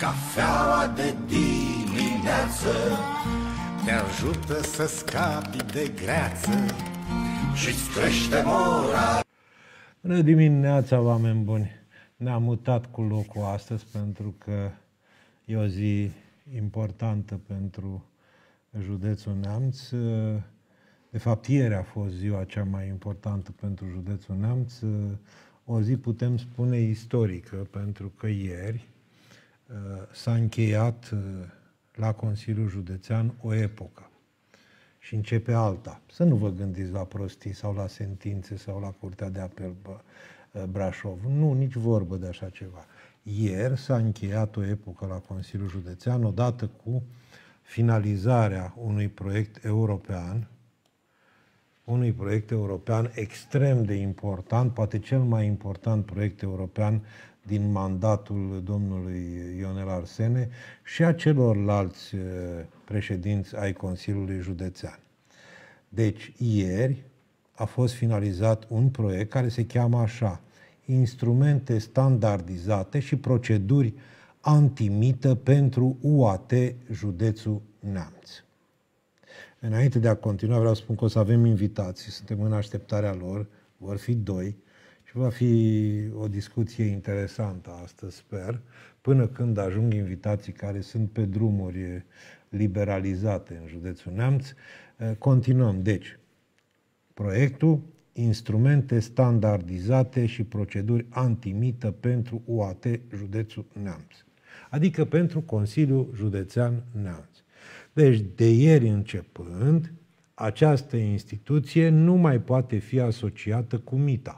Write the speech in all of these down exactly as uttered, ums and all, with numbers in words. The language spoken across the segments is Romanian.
Cafeaua de dimineață te ajută să scapi de greață și-ți crește moral. Bună dimineața, oameni buni! Ne-am mutat cu locul astăzi pentru că e o zi importantă pentru județul Neamț. De fapt, ieri a fost ziua cea mai importantă pentru județul Neamț. O zi, putem spune, istorică, pentru că ieri s-a încheiat la Consiliul Județean o epocă și începe alta. Să nu vă gândiți la prostii sau la sentințe sau la Curtea de Apel Brașov. Nu, nici vorbă de așa ceva. Ieri s-a încheiat o epocă la Consiliul Județean odată cu finalizarea unui proiect european, unui proiect european extrem de important, poate cel mai important proiect european din mandatul domnului Ionel Arsene și a celorlalți președinți ai Consiliului Județean. Deci, ieri a fost finalizat un proiect care se cheamă așa: Instrumente standardizate și proceduri antimită pentru U A T Județul Neamț. Înainte de a continua, vreau să spun că o să avem invitații, suntem în așteptarea lor, vor fi doi și va fi o discuție interesantă astăzi, sper, până când ajung invitații care sunt pe drumuri liberalizate în județul Neamț. Continuăm. Deci, proiectul Instrumente standardizate și proceduri antimită pentru U A T Județul Neamț, adică pentru Consiliul Județean Neamț. Deci, de ieri începând, această instituție nu mai poate fi asociată cu mita.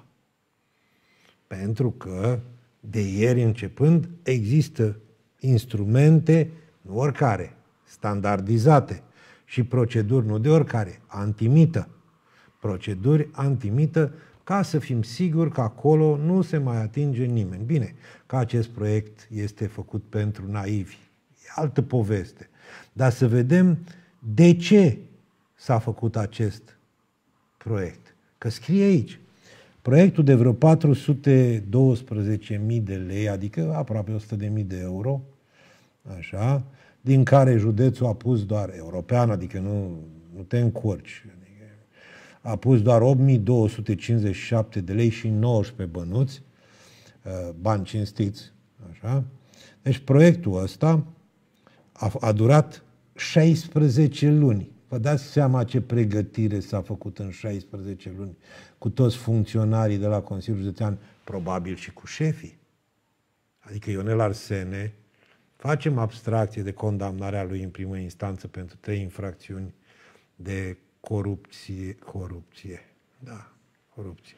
Pentru că, de ieri începând, există instrumente, nu oricare, standardizate și proceduri, nu de oricare, antimită. Proceduri antimită, ca să fim siguri că acolo nu se mai atinge nimeni. Bine, că acest proiect este făcut pentru naivi, e altă poveste. Dar să vedem de ce s-a făcut acest proiect. Că scrie aici, proiectul de vreo patru sute douăsprezece mii de lei, adică aproape o sută de mii de euro, așa, din care județul a pus doar european, adică nu, nu te încurci, a pus doar opt mii două sute cincizeci și șapte de lei și nouăsprezece bănuți, bani cinstiți, așa. Deci proiectul ăsta a, a durat șaisprezece luni. Vă dați seama ce pregătire s-a făcut în șaisprezece luni cu toți funcționarii de la Consiliul Județean, probabil și cu șefii. Adică Ionel Arsene, facem abstracție de condamnarea lui în primă instanță pentru trei infracțiuni de corupție, corupție, da, corupție.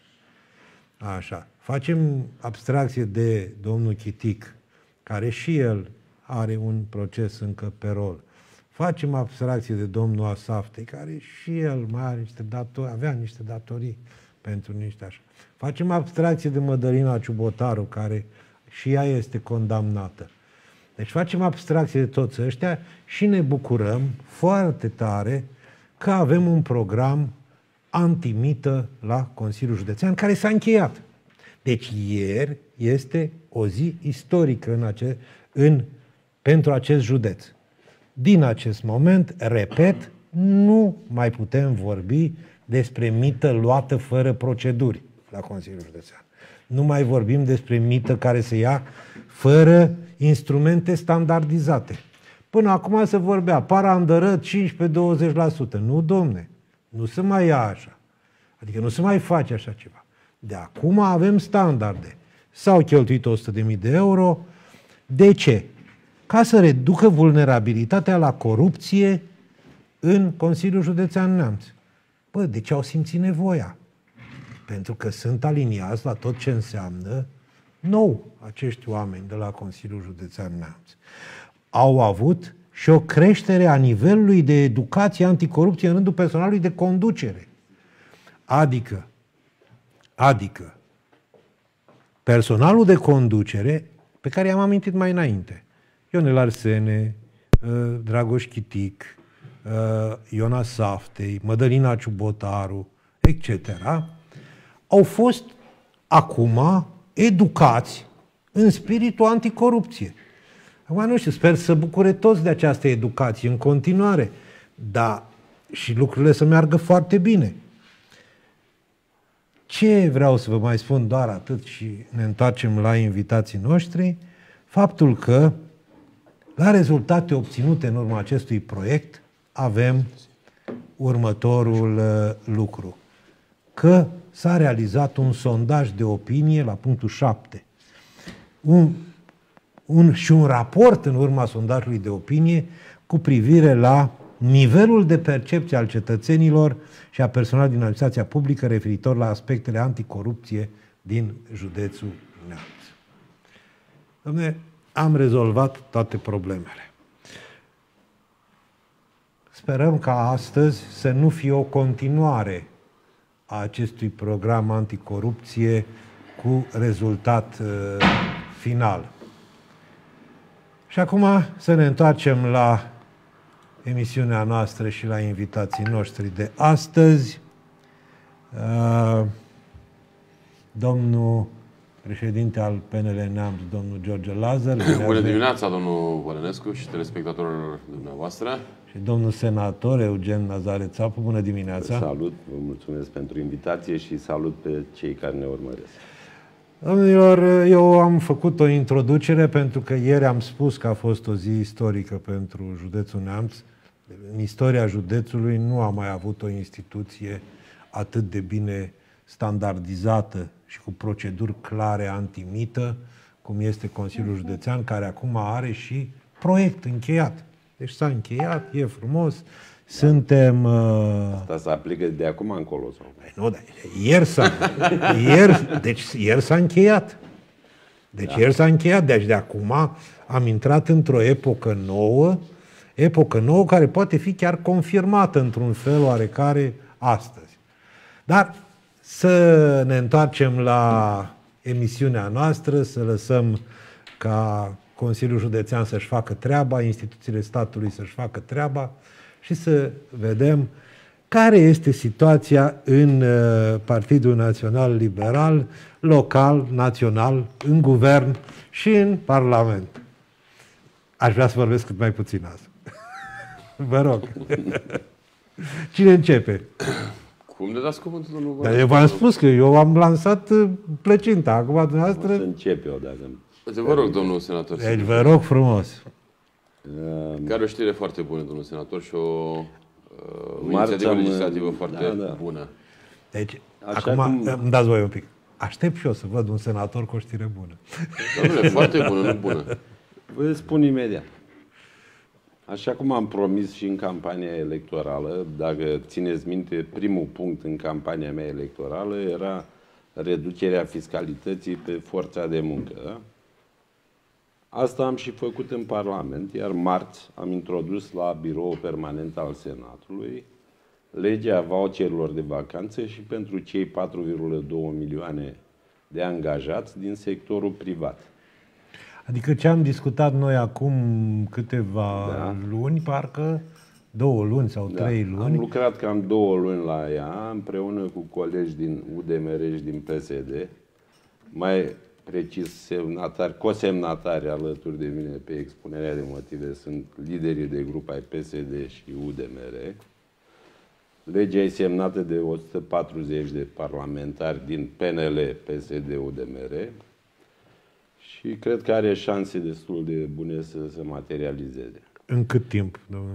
Așa. Facem abstracție de domnul Chitic, care și el are un proces încă pe rol. Facem abstracție de domnul Asaftei, care și el mai are niște datorii, avea niște datorii pentru niște așa. Facem abstracție de Mădălina Ciubotaru, care și ea este condamnată. Deci facem abstracție de toți ăștia și ne bucurăm foarte tare că avem un program antimită la Consiliul Județean, care s-a încheiat. Deci ieri este o zi istorică în ace- în, pentru acest județ. Din acest moment, repet, nu mai putem vorbi despre mită luată fără proceduri la Consiliul Județean. Nu mai vorbim despre mită care se ia fără instrumente standardizate. Până acum se vorbea, para-andără cincisprezece-douăzeci la sută. Nu, domne, nu se mai ia așa. Adică nu se mai face așa ceva. De acum avem standarde. S-au cheltuit o sută de mii de euro. De ce? Ca să reducă vulnerabilitatea la corupție în Consiliul Județean Neamț. Bă, de ce au simțit nevoia? Pentru că sunt aliniați la tot ce înseamnă nou acești oameni de la Consiliul Județean Neamț. Au avut și o creștere a nivelului de educație anticorupție în rândul personalului de conducere. Adică, adică, personalul de conducere, pe care i-am amintit mai înainte, Ionel Arsene, Dragoș Chitic, Iona Saftei, Mădălina Ciubotaru, et cetera, au fost acum educați în spiritul anticorupție. Acum nu știu, sper să bucure toți de această educație în continuare, dar și lucrurile să meargă foarte bine. Ce vreau să vă mai spun, doar atât și ne întoarcem la invitații noștri, faptul că la rezultate obținute în urma acestui proiect avem următorul lucru. Că s-a realizat un sondaj de opinie la punctul șapte. Un, un, și un raport în urma sondajului de opinie cu privire la nivelul de percepție al cetățenilor și a personalului din administrația publică referitor la aspectele anticorupție din județul Neamț. Dom'le, am rezolvat toate problemele. Sperăm ca astăzi să nu fie o continuare a acestui program anticorupție cu rezultat uh, final. Și acum să ne întoarcem la emisiunea noastră și la invitații noștri de astăzi. Uh, domnul președinte al P N L Neamț, domnul George Lazar. Bună dimineața, domnul Vălănescu și telespectatorilor dumneavoastră. Și domnul senator Eugen Nazare Țapu. Bună dimineața. Salut, vă mulțumesc pentru invitație și salut pe cei care ne urmăresc. Domnilor, eu am făcut o introducere pentru că ieri am spus că a fost o zi istorică pentru județul Neamț. În istoria județului nu a mai avut o instituție atât de bine standardizată și cu proceduri clare antimită, cum este Consiliul Județean, care acum are și proiect încheiat. Deci s-a încheiat, e frumos, suntem... Uh... Asta se aplică de acum încolo? Sau? Păi nu, dar ieri s-a... ieri, deci ieri s-a încheiat. Deci da. ieri s-a încheiat, deci de acum am intrat într-o epocă nouă, epocă nouă care poate fi chiar confirmată într-un fel oarecare astăzi. Dar să ne întoarcem la emisiunea noastră, să lăsăm ca Consiliul Județean să-și facă treaba, instituțiile statului să-și facă treaba și să vedem care este situația în Partidul Național Liberal, local, național, în guvern și în Parlament. Aș vrea să vorbesc cât mai puțin azi. Vă rog. Cine începe? Cum ne dați cuvântul, domnul Dar eu v-am spus că eu am lansat plăcinta. Acum, dumneavoastră... O să încep eu, dacă... Vă rog, domnul senator. Deci, vă rog frumos. Care o știre foarte bună, domnul senator, și o, o inițiativă legislativă foarte da, da. bună. Deci, Așa acum cum... îmi dați voi un pic. Aștept și eu să văd un senator cu o știre bună. Domnule, foarte bună, nu bună. Vă spun imediat. Așa cum am promis și în campania electorală, dacă țineți minte, primul punct în campania mea electorală era reducerea fiscalității pe forța de muncă. Asta am și făcut în Parlament, iar marți am introdus la Biroul Permanent al Senatului legea voucherilor de vacanță și pentru cei patru virgulă doi milioane de angajați din sectorul privat. Adică ce am discutat noi acum câteva da. luni, parcă două luni sau da. trei luni. Am lucrat cam două luni la ea, împreună cu colegi din U D M R și din P S D, mai precis semnatari, cosemnatari alături de mine pe expunerea de motive sunt liderii de grup ai P S D și U D M R. Legea e semnată de o sută patruzeci de parlamentari din P N L, P S D, U D M R și cred că are șanse destul de bune să se materializeze. În cât timp, domnule?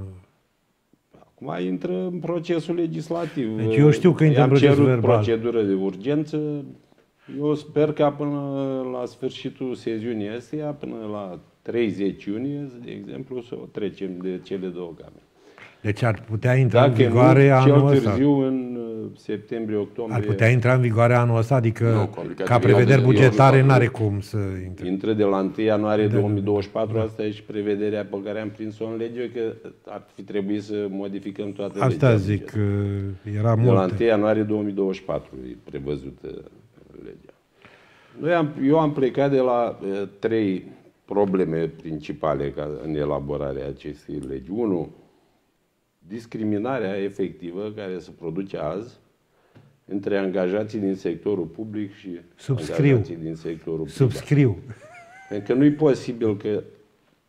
Acum intră în procesul legislativ. Deci eu știu că intră în procesul verbal. Procedură de urgență. Eu sper că până la sfârșitul sesiunii astea, până la treizeci iunie, de exemplu, să o trecem de cele două camere. Deci ar putea intra Dacă în vigoare nu, anul ăsta. Cel târziu în septembrie-octombrie. Ar putea intra în vigoare anul ăsta? Adică nu, ca prevederi bugetare n-are cum să intre. Intră de la întâi ianuarie două mii douăzeci și patru, da. Asta e și prevederea pe care am prins-o în lege, că ar fi trebuit să modificăm toate legea. Asta zic, că era multe. De la întâi ianuarie două mii douăzeci și patru e prevăzută legea. Noi am, eu am plecat de la uh, trei probleme principale ca în elaborarea acestei legi. Unu, discriminarea efectivă care se produce azi între angajații din sectorul public și Subscriu. angajații din sectorul privat. Subscriu. Pentru că nu e posibil că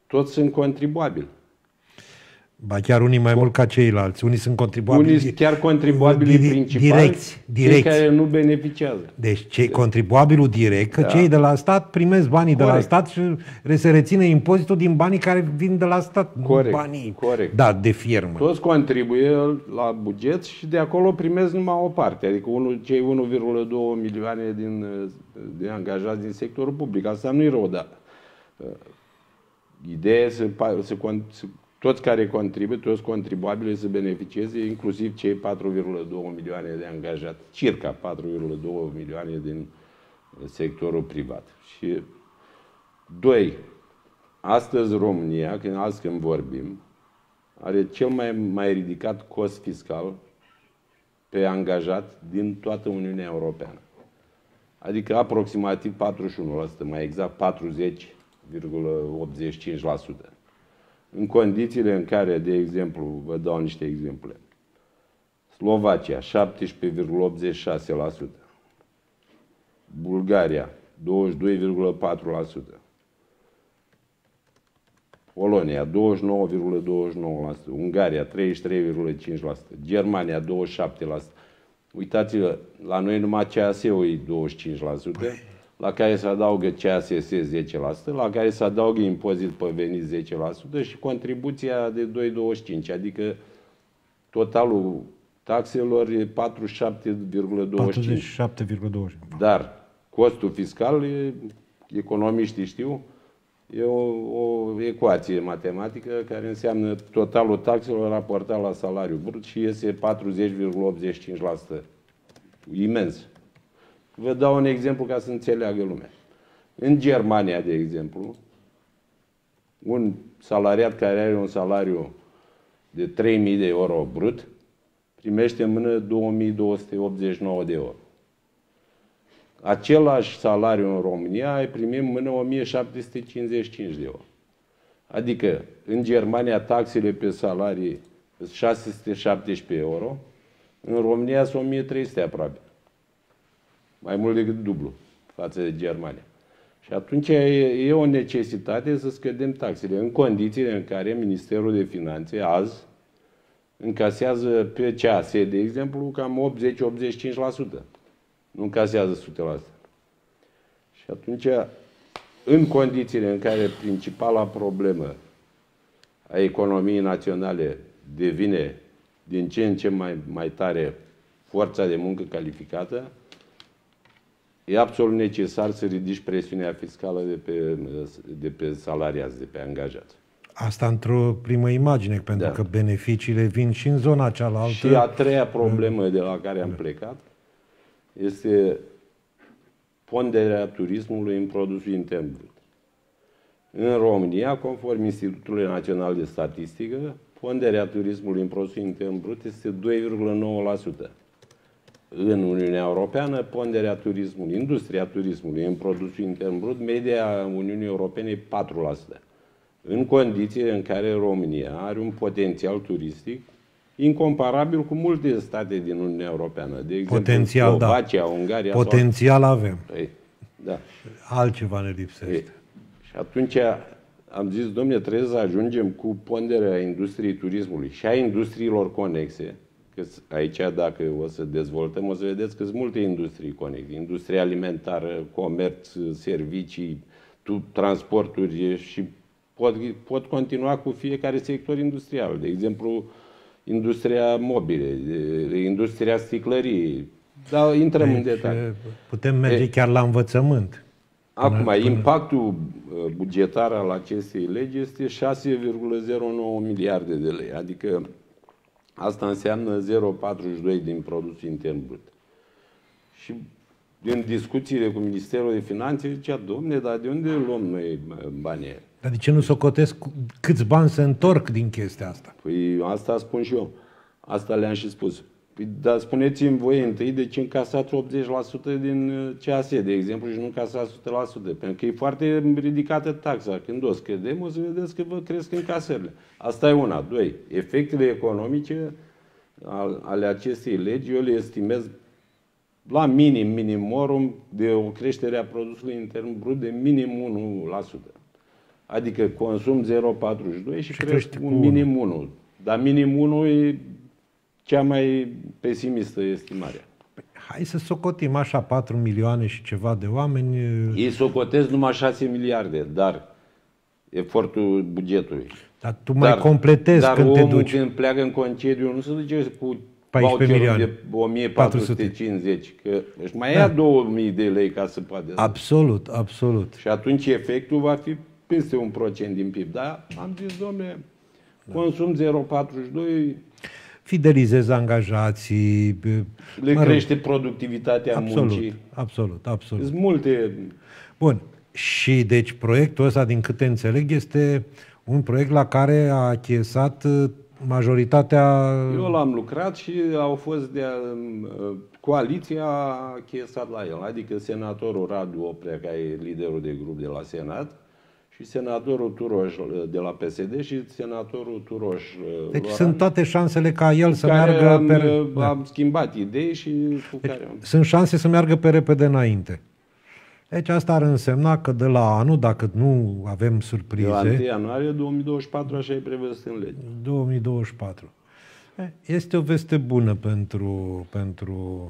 toți sunt contribuabili. Ba chiar unii mai mult ca ceilalți. Unii sunt contribuabili. Unii sunt chiar contribuabilii di- principali, direcți, direcți. cei care nu beneficiază. Deci cei contribuabilul direct, că Da. cei de la stat primesc banii de la Corect. stat și se reține impozitul din banii care vin de la stat. Corect, Nu banii corect. da, de firmă. Toți contribuie la buget și de acolo primesc numai o parte, adică unul, cei unu virgulă doi milioane din, de angajați din sectorul public. Asta nu e rău, dar uh, ideea e să, să, să toți care contribuie, toți contribuabili să beneficieze, inclusiv cei patru virgulă doi milioane de angajați, circa patru virgulă doi milioane din sectorul privat. Și doi, astăzi România, când azi când vorbim, are cel mai, mai ridicat cost fiscal pe angajat din toată Uniunea Europeană. Adică aproximativ patruzeci și unu la sută, mai exact patruzeci virgulă optzeci și cinci la sută. În condițiile în care, de exemplu, vă dau niște exemple, Slovacia șaptesprezece virgulă optzeci și șase la sută, Bulgaria douăzeci și doi virgulă patru la sută, Polonia douăzeci și nouă virgulă douăzeci și nouă la sută, Ungaria treizeci și trei virgulă cinci la sută, Germania douăzeci și șapte la sută. Uitați-vă, la noi numai C A S-ul e douăzeci și cinci la sută, la care se adaugă C A S S zece la sută, la care se adaugă impozit pe venit zece la sută și contribuția de doi virgulă douăzeci și cinci, adică totalul taxelor e patruzeci și șapte virgulă douăzeci și cinci. patruzeci și șapte virgulă douăzeci și cinci. Dar costul fiscal, e, economiștii știu, e o, o ecuație matematică care înseamnă totalul taxelor raportat la salariul brut și iese patruzeci virgulă optzeci și cinci la sută. Imens. Vă dau un exemplu ca să înțeleagă lumea. În Germania, de exemplu, un salariat care are un salariu de trei mii de euro brut primește în mână două mii două sute optzeci și nouă de euro. Același salariu în România ai primit în mână o mie șapte sute cincizeci și cinci de euro. Adică, în Germania, taxele pe salarii sunt șase sute șaptesprezece euro, în România sunt o mie trei sute aproape. Mai mult decât dublu față de Germania. Și atunci e, e o necesitate să scădem taxele, în condițiile în care Ministerul de Finanțe azi încasează pe C A S, de exemplu, cam optzeci la optzeci și cinci la sută. Nu încasează o sută la sută. Și atunci, în condițiile în care principala problemă a economiei naționale devine din ce în ce mai, mai tare forța de muncă calificată, e absolut necesar să ridici presiunea fiscală de pe, de pe salariați, de pe angajați. Asta într-o primă imagine, pentru Da. că beneficiile vin și în zona cealaltă. Și a treia problemă de la care am plecat este ponderea turismului în produsul intern brut. În România, conform Institutului Național de Statistică, ponderea turismului în produsul intern brut este doi virgulă nouă la sută. În Uniunea Europeană, ponderea turismului, industria turismului în produsul intern brut, media Uniunii Europene e patru la sută. În condiții în care România are un potențial turistic incomparabil cu multe state din Uniunea Europeană. De exemplu, Potențial, Slovacia, da. Ungaria. Potențial sau... avem. Ei, da. Altceva ne lipsește. Ei. Și atunci am zis, dom'le, trebuie să ajungem cu ponderea industriei turismului și a industriilor conexe, că aici, dacă o să dezvoltăm, o să vedeți că sunt multe industrii conexe. Industria alimentară, comerț, servicii, tu, transporturi și pot, pot continua cu fiecare sector industrial. De exemplu, industria mobile, industria sticlării. Dar intrăm Deci, în detalii. putem merge e, chiar la învățământ. Acum, până, impactul bugetar al acestei legi este șase virgulă zero nouă miliarde de lei. Adică asta înseamnă zero virgulă patruzeci și doi din produsul intern brut. Și din discuțiile cu Ministerul de Finanțe zicea, domne, dar de unde luăm noi banii? Dar de ce nu socotesc câți bani se întorc din chestia asta? Păi asta spun și eu. Asta le-am și spus. Păi, dar spuneți-mi voi întâi de ce încasați optzeci la sută din C A S, de exemplu, și nu încasați o sută la sută. Pentru că e foarte ridicată taxa. Când o scădem, o să vedeți că vă cresc încasările. Asta e una. Doi, efectele economice ale acestei legi, eu le estimez la minim, minimorum, de o creștere a produsului intern brut de minim unu la sută. Adică consum zero virgulă patruzeci și doi și, și crești un cu minim unu. Dar minim unu e cea mai pesimistă estimare. Hai să socotim așa, patru milioane și ceva de oameni. Ei socotesc numai șase miliarde, dar efortul bugetului. Dar tu mai dar, completezi dar când te omul duci. când pleacă în concediu nu se duce cu paisprezece milioane. de o mie patru sute cincizeci, că își mai da. ia două mii de lei ca să poată. Absolut, absolut. Și atunci efectul va fi peste un procent din P I B. Dar am zis, domnule, da. consum zero virgulă patruzeci și doi, fidelizezi angajații, le mă crește rog, productivitatea absolut, muncii. Absolut, absolut. Sunt multe. Bun. Și deci proiectul ăsta, din câte înțeleg, este un proiect la care a achesat majoritatea... Eu l-am lucrat și au fost de coaliția a achesat la el. Adică senatorul Radu Oprea, care e liderul de grup de la Senat, și senatorul Turoș de la P S D și senatorul Turoș. Deci Loran, sunt toate șansele ca el să care meargă am, pe... am Da. schimbat idei și cu deci, care... Sunt șanse să meargă pe repede înainte. Deci asta ar însemna că de la anul, dacă nu avem surprize... De la întâi ianuarie două mii douăzeci și patru, așa e prevăzut în lege. două mii douăzeci și patru. Este o veste bună pentru, pentru,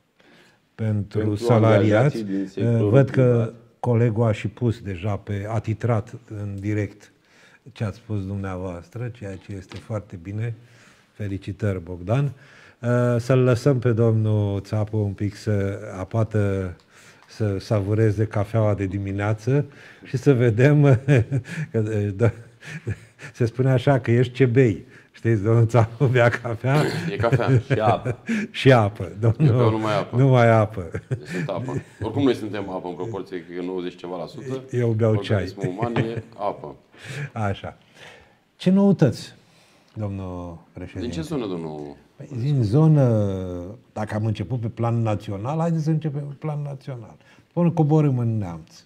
pentru, pentru salariați. Văd că privat. Colegul a și pus deja, pe, a titrat în direct ce ați spus dumneavoastră, ceea ce este foarte bine. Felicitări, Bogdan. Să-l lăsăm pe domnul Țapă un pic să apată, să savureze cafeaua de dimineață și să vedem că se spune așa că ești ce bei. Știți, domnul Țapă bea cafea. E cafea și apă. Și apă. Domnul, eu numai apă. Numai apă. Sunt apă. Oricum noi suntem apă în proporție, cred că nouăzeci ceva la sută. Eu beau ceai. Organismul uman e apă. Așa. Ce noutăți, domnul președinte? Din ce zonă, domnul? Păi, din zonă, dacă am început pe plan național, haideți să începem pe plan național. Până coborâm în Neamț.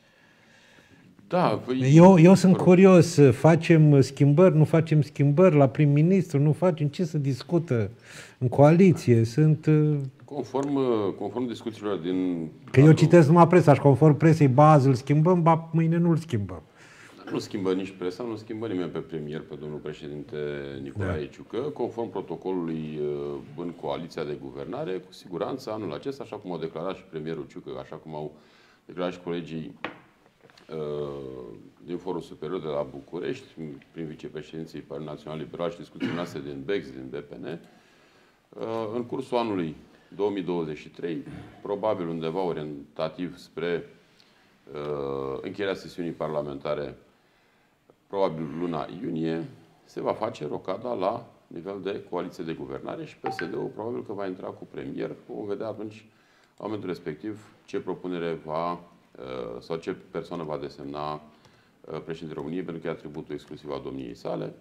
Da, păi, eu, eu sunt curios, facem schimbări, nu facem schimbări la prim-ministru, nu facem, ce să discută în coaliție, sunt... Conform, conform discuțiilor din... Că eu citesc numai presa și conform presei, ba azi îl schimbăm, ba mâine nu îl schimbăm. Nu schimbă nici presa, nu schimbă nimeni pe premier, pe domnul președinte Nicolae da. Ciucă. Conform protocolului în coaliția de guvernare, cu siguranță anul acesta, așa cum au declarat și premierul Ciucă, așa cum au declarat și colegii din Forul Superior de la București, prin vicepreședinții Partidului Național Liberal și discuțiile noastre din B E X, din B P N, în cursul anului două mii douăzeci și trei, probabil undeva orientativ spre încheierea sesiunii parlamentare, probabil luna iunie, se va face rocada la nivel de coaliție de guvernare și P S D-ul probabil că va intra cu premier. Vom vedea atunci, la momentul respectiv, ce propunere va sau ce persoană va desemna președintele României, pentru că e atributul exclusiv al domniei sale.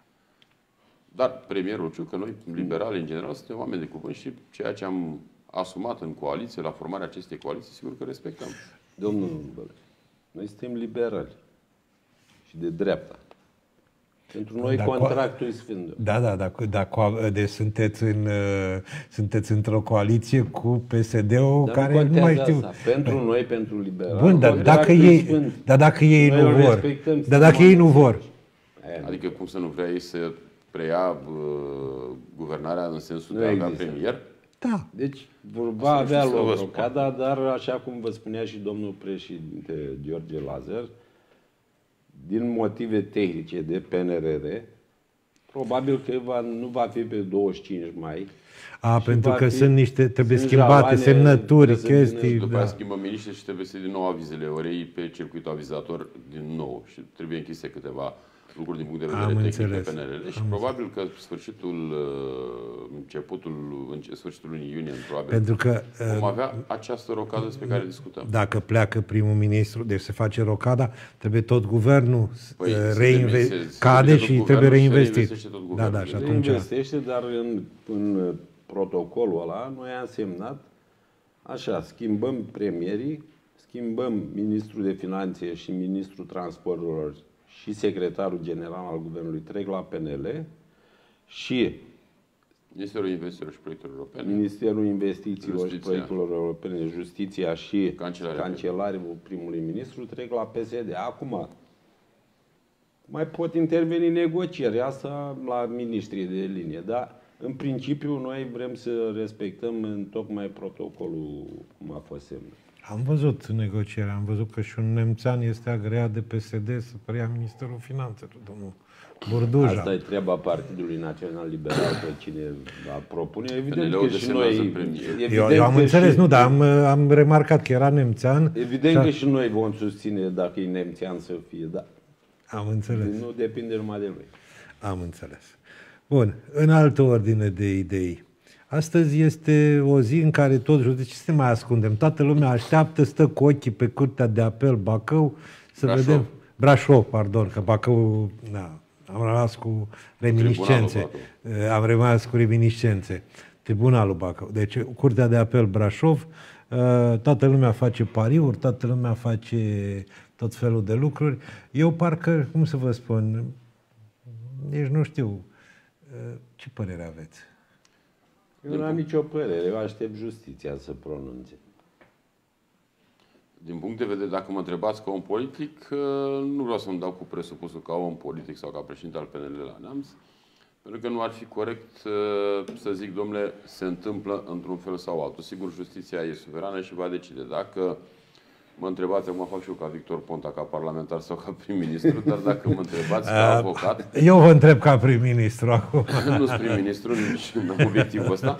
Dar premierul Ciucă, noi, liberali în general, suntem oameni de cuvânt și ceea ce am asumat în coaliție, la formarea acestei coaliții, sigur că respectăm. Domnul Băle, noi suntem liberali și de dreapta. Pentru noi da, contractul e sfânt. Da, da, da, da, deci sunteți, în, sunteți într-o coaliție cu P S D-ul dar care nu, nu mai știu. Asta. Pentru noi, pentru liberali. Bun, dar dacă ei, dar dacă ei nu vor. Dar dacă ei nu vor. Adică cum să nu vrea ei să preia uh, guvernarea în sensul nu de a avea premier? Da. Deci va avea loc rocada, dar așa cum vă spunea și domnul președinte George Lazar, din motive tehnice de P N R R, probabil că va, nu va fi pe douăzeci și cinci mai. A, pentru că fi, sunt niște, trebuie sunt schimbate semnături, chestii. După aia schimbăm miniștri și trebuie să din nou avizele orei pe circuitul avizator din nou și trebuie închise câteva lucruri din punct de vedere Am tehnic înțeles. pe P N R R și Am probabil că sfârșitul, începutul, sfârșitul lunii iunie, probabil, pentru că, vom avea această rocadă despre care discutăm. Dacă pleacă primul ministru, deci se face rocada, trebuie tot guvernul păi, reinve- cade și trebuie reinvestit. Da, da, și atunci... Reinvestește, dar în, în protocolul ăla noi am semnat așa, schimbăm premierii, schimbăm ministrul de finanțe și ministrul transporturilor și secretarul general al guvernului trec la P N L și Ministerul Investițiilor și Proiectelor Europene, Ministerul Investițiilor Justiția. și Proiectelor Europene, Justiția și Cancelarea Cancelarul primului ministru trec la P S D. Acum, mai pot interveni negocieri, asta la ministrii de linie, dar în principiu noi vrem să respectăm în tocmai protocolul cum a fost semnat. Am văzut negocierea, am văzut că și un nemțean este agreat de P S D să preia Ministerul Finanțelor, domnul Burduja. Asta e treaba Partidului Național Liberal, pe cine va propune. Evident că și noi... Eu, eu am înțeles, și, nu, dar am, am remarcat că era nemțean. Evident că și noi vom susține dacă e nemțean să fie, da. Am înțeles. Nu depinde numai de lui. Am înțeles. Bun, în altă ordine de idei. Astăzi este o zi în care toți judecii, ce mai ascundem? Toată lumea așteaptă, stă cu ochii pe Curtea de Apel Bacău să Brașov. vedem... Brașov, pardon, că Bacău... Da, am rămas cu reminiscențe. Am rămas cu reminiscențe. Tribunalul Bacău. Deci, Curtea de Apel Brașov, toată lumea face pariuri, toată lumea face tot felul de lucruri. Eu parcă, cum să vă spun, nici nu știu, ce părere aveți? Eu nu am nicio părere, eu aștept justiția să pronunțe. Din punct de vedere, dacă mă întrebați ca om politic, nu vreau să-mi dau cu presupusul ca om politic sau ca președinte al P N L la Neamț, pentru că nu ar fi corect să zic, domnule, se întâmplă într-un fel sau altul. Sigur, justiția e suverană și va decide. Dacă mă întrebați, acum fac și eu ca Victor Ponta, ca parlamentar sau ca prim-ministru, dar dacă mă întrebați ca avocat... Eu vă întreb ca prim-ministru acum. Nu sunt prim-ministru, nici nu am obiectivul ăsta.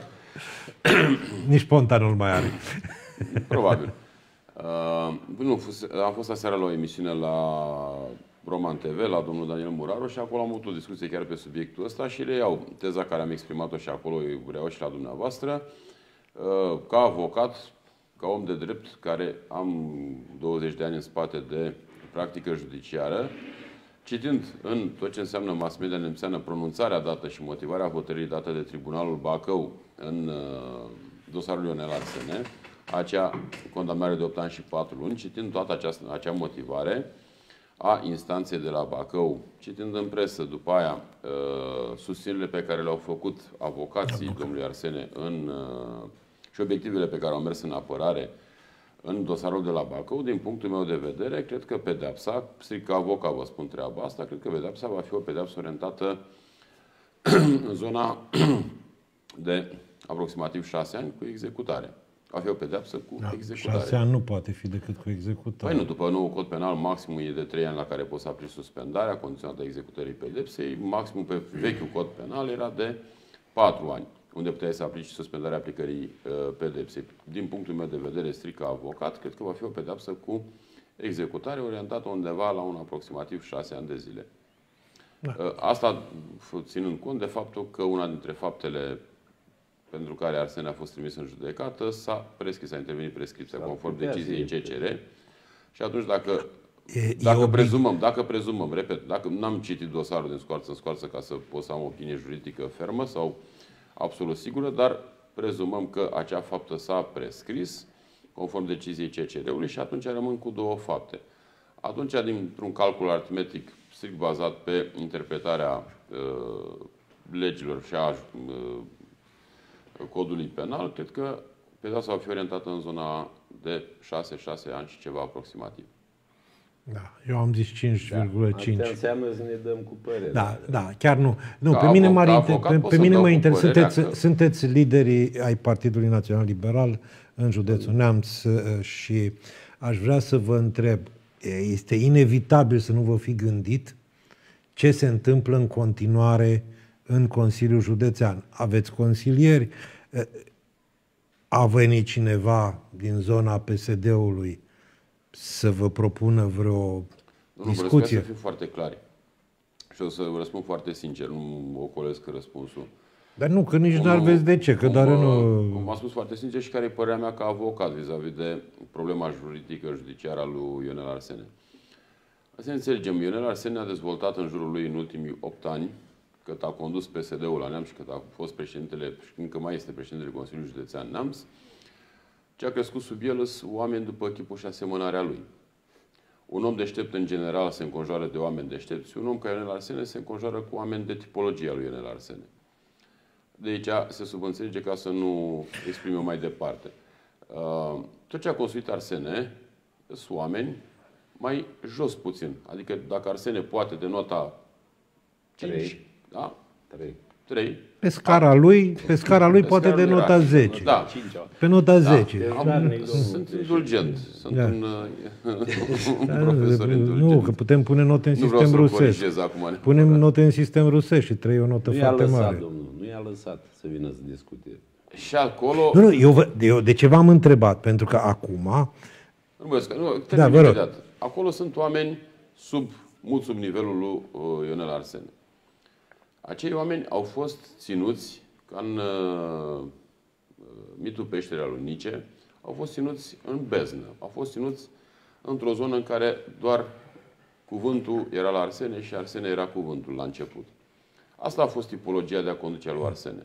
Nici Ponta nu-l mai are. Probabil. Uh, nu, am fost aseară la o emisiune la Roman T V, la domnul Daniel Muraru și acolo am avut o discuție chiar pe subiectul ăsta și reiau teza care am exprimat-o și acolo, eu reiau și la dumneavoastră. Uh, ca avocat, ca om de drept, care am douăzeci de ani în spate de practică judiciară, citind în tot ce înseamnă mass media nemțeană pronunțarea dată și motivarea hotărârii dată de Tribunalul Bacău în uh, dosarul Ionel Arsene, acea condamnare de opt ani și patru luni, citind toată această, acea motivare a instanței de la Bacău, citind în presă după aia uh, susținerile pe care le-au făcut avocații Aduc. domnului Arsene în, uh, și obiectivele pe care au mers în apărare în dosarul de la Bacău, din punctul meu de vedere, cred că pedeapsa, strict ca avocat vă spun treaba asta, cred că pedeapsa va fi o pedeapsă orientată în zona de aproximativ șase ani cu executare. Va fi o pedeapsă cu da, executare. Șase ani nu poate fi decât cu executare. Păi nu, după nou cod penal, maximul e de trei ani la care poți aplici suspendarea condiționată executării pedepsei. Maximul pe vechiul cod penal era de patru ani, unde puteai să aplici suspendarea aplicării uh, pedepsei. Din punctul meu de vedere, strict ca avocat, cred că va fi o pedeapsă cu executare orientată undeva la un aproximativ șase ani de zile. Da. Uh, asta ținând cont de faptul că una dintre faptele pentru care Arsene a fost trimis în judecată, s-a prescris, a intervenit prescripția conform deciziei C C R. Și atunci dacă, e, dacă, e prezumăm, dacă prezumăm, repet, dacă n-am citit dosarul din scoarță în scoarță ca să pot să am o opinie juridică fermă sau absolut sigură, dar prezumăm că acea faptă s-a prescris conform deciziei C C R-ului și atunci rămân cu două fapte. Atunci, dintr-un calcul aritmetic strict bazat pe interpretarea uh, legilor și a uh, codului penal, cred că pedeapsa va fi orientată în zona de șase șase ani și ceva aproximativ. Da, eu am zis cinci virgulă cinci. Da, asta înseamnă să ne dăm cu părere. Da, da, chiar nu. Nu, pe mine, mă inter... pe, pe mine mă interesează. Sunteți, că... sunteți liderii ai Partidului Național Liberal în județul Neamț și aș vrea să vă întreb, este inevitabil să nu vă fi gândit ce se întâmplă în continuare în Consiliul Județean? Aveți consilieri? A venit cineva din zona P S D-ului să vă propună vreo nu, discuție? Nu, să fiu foarte clari. Și o să vă răspund foarte sincer, nu ocolesc răspunsul. Dar nu, că nici n-ar vezi de ce, că cum, doar nu... Cum am spus foarte sincer și care e părerea mea ca avocat vis-a-vis de problema juridică, judiciară a lui Ionel Arsene. Să înțelegem, Ionel Arsene a dezvoltat în jurul lui în ultimii opt ani, cât a condus P S D-ul la Neamț și cât a fost președintele, și încă mai este președintele Consiliului Județean Neamț, ce a crescut sub el sunt oameni după chipul și asemănarea lui. Un om deștept în general se înconjoară de oameni deștepți, un om ca Ionel Arsene se înconjoară cu oameni de tipologia lui Ionel Arsene. De aici se subînțelege ca să nu exprim eu mai departe. Tot ce a construit Arsene sunt oameni mai jos puțin. Adică dacă Arsene poate de nota cinci, trei. Da? trei. trei. Pe scara lui, pe scara lui Pe poate scara de lui nota era. zece. Da. Pe nota zece. Am, sunt indulgent. Sunt Da. un, un profesor indulgent. Nu, că putem pune note în Nu vreau sistem să rusesc. corijez acum. Punem note în sistem rusesc și trei e o notă Nu i-a foarte lăsat, mare. domnul, nu i-a lăsat să vină să discute. Și acolo... Nu, nu, eu, vă, eu de ce v-am întrebat? Pentru că acum... Nu, bă, nu, termin Da, vă rog. imediat. Acolo sunt oameni sub, mult sub nivelul lui uh, Ionel Arsene. Acei oameni au fost ținuți, ca în uh, mitul peșterii al lui Nice, au fost ținuți în beznă. Au fost ținuți într-o zonă în care doar cuvântul era la Arsene și Arsene era cuvântul la început. Asta a fost tipologia de a conduce a lui Arsene.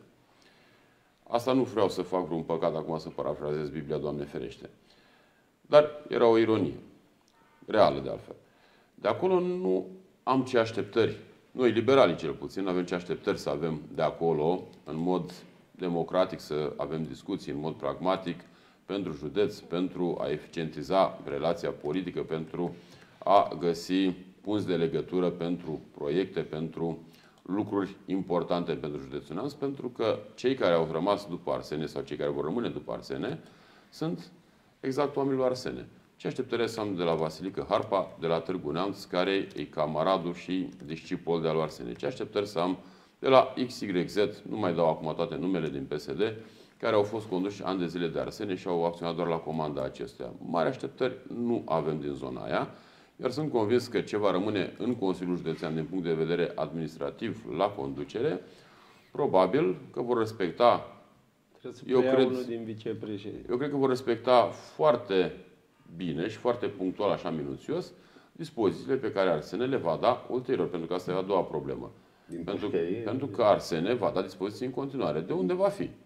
Asta nu vreau să fac vreun păcat acum să parafrazez Biblia, Doamne ferește. Dar era o ironie. Reală, de altfel. De acolo nu am ce așteptări. Noi, liberalii cel puțin, avem ce așteptări să avem de acolo, în mod democratic, să avem discuții, în mod pragmatic, pentru județ, pentru a eficientiza relația politică, pentru a găsi punți de legătură pentru proiecte, pentru lucruri importante pentru județul Neamț, pentru că cei care au rămas după Arsene sau cei care vor rămâne după Arsene sunt exact oamenii lui Arsene. Ce așteptări să am de la Vasilică Harpa, de la Târgu Neamț, care e camaradul și discipol de al lui Arsene? Ce așteptări să am de la X Y Z, nu mai dau acum toate numele din P S D, care au fost conduși ani de zile de Arsene și au acționat doar la comanda acestuia? Mari așteptări nu avem din zona aia, iar sunt convins că ce va rămâne în Consiliul Județean din punct de vedere administrativ la conducere, probabil că vor respecta, Trebuie să eu preia cred, unul din vicepreședinte. eu cred că vor respecta foarte bine și foarte punctual, așa minuțios, dispozițiile pe care Arsene le va da ulterior, pentru că asta e a doua problemă. Din Pentru, pușcărie, pentru că Arsene va da dispoziții în continuare. De unde va fi?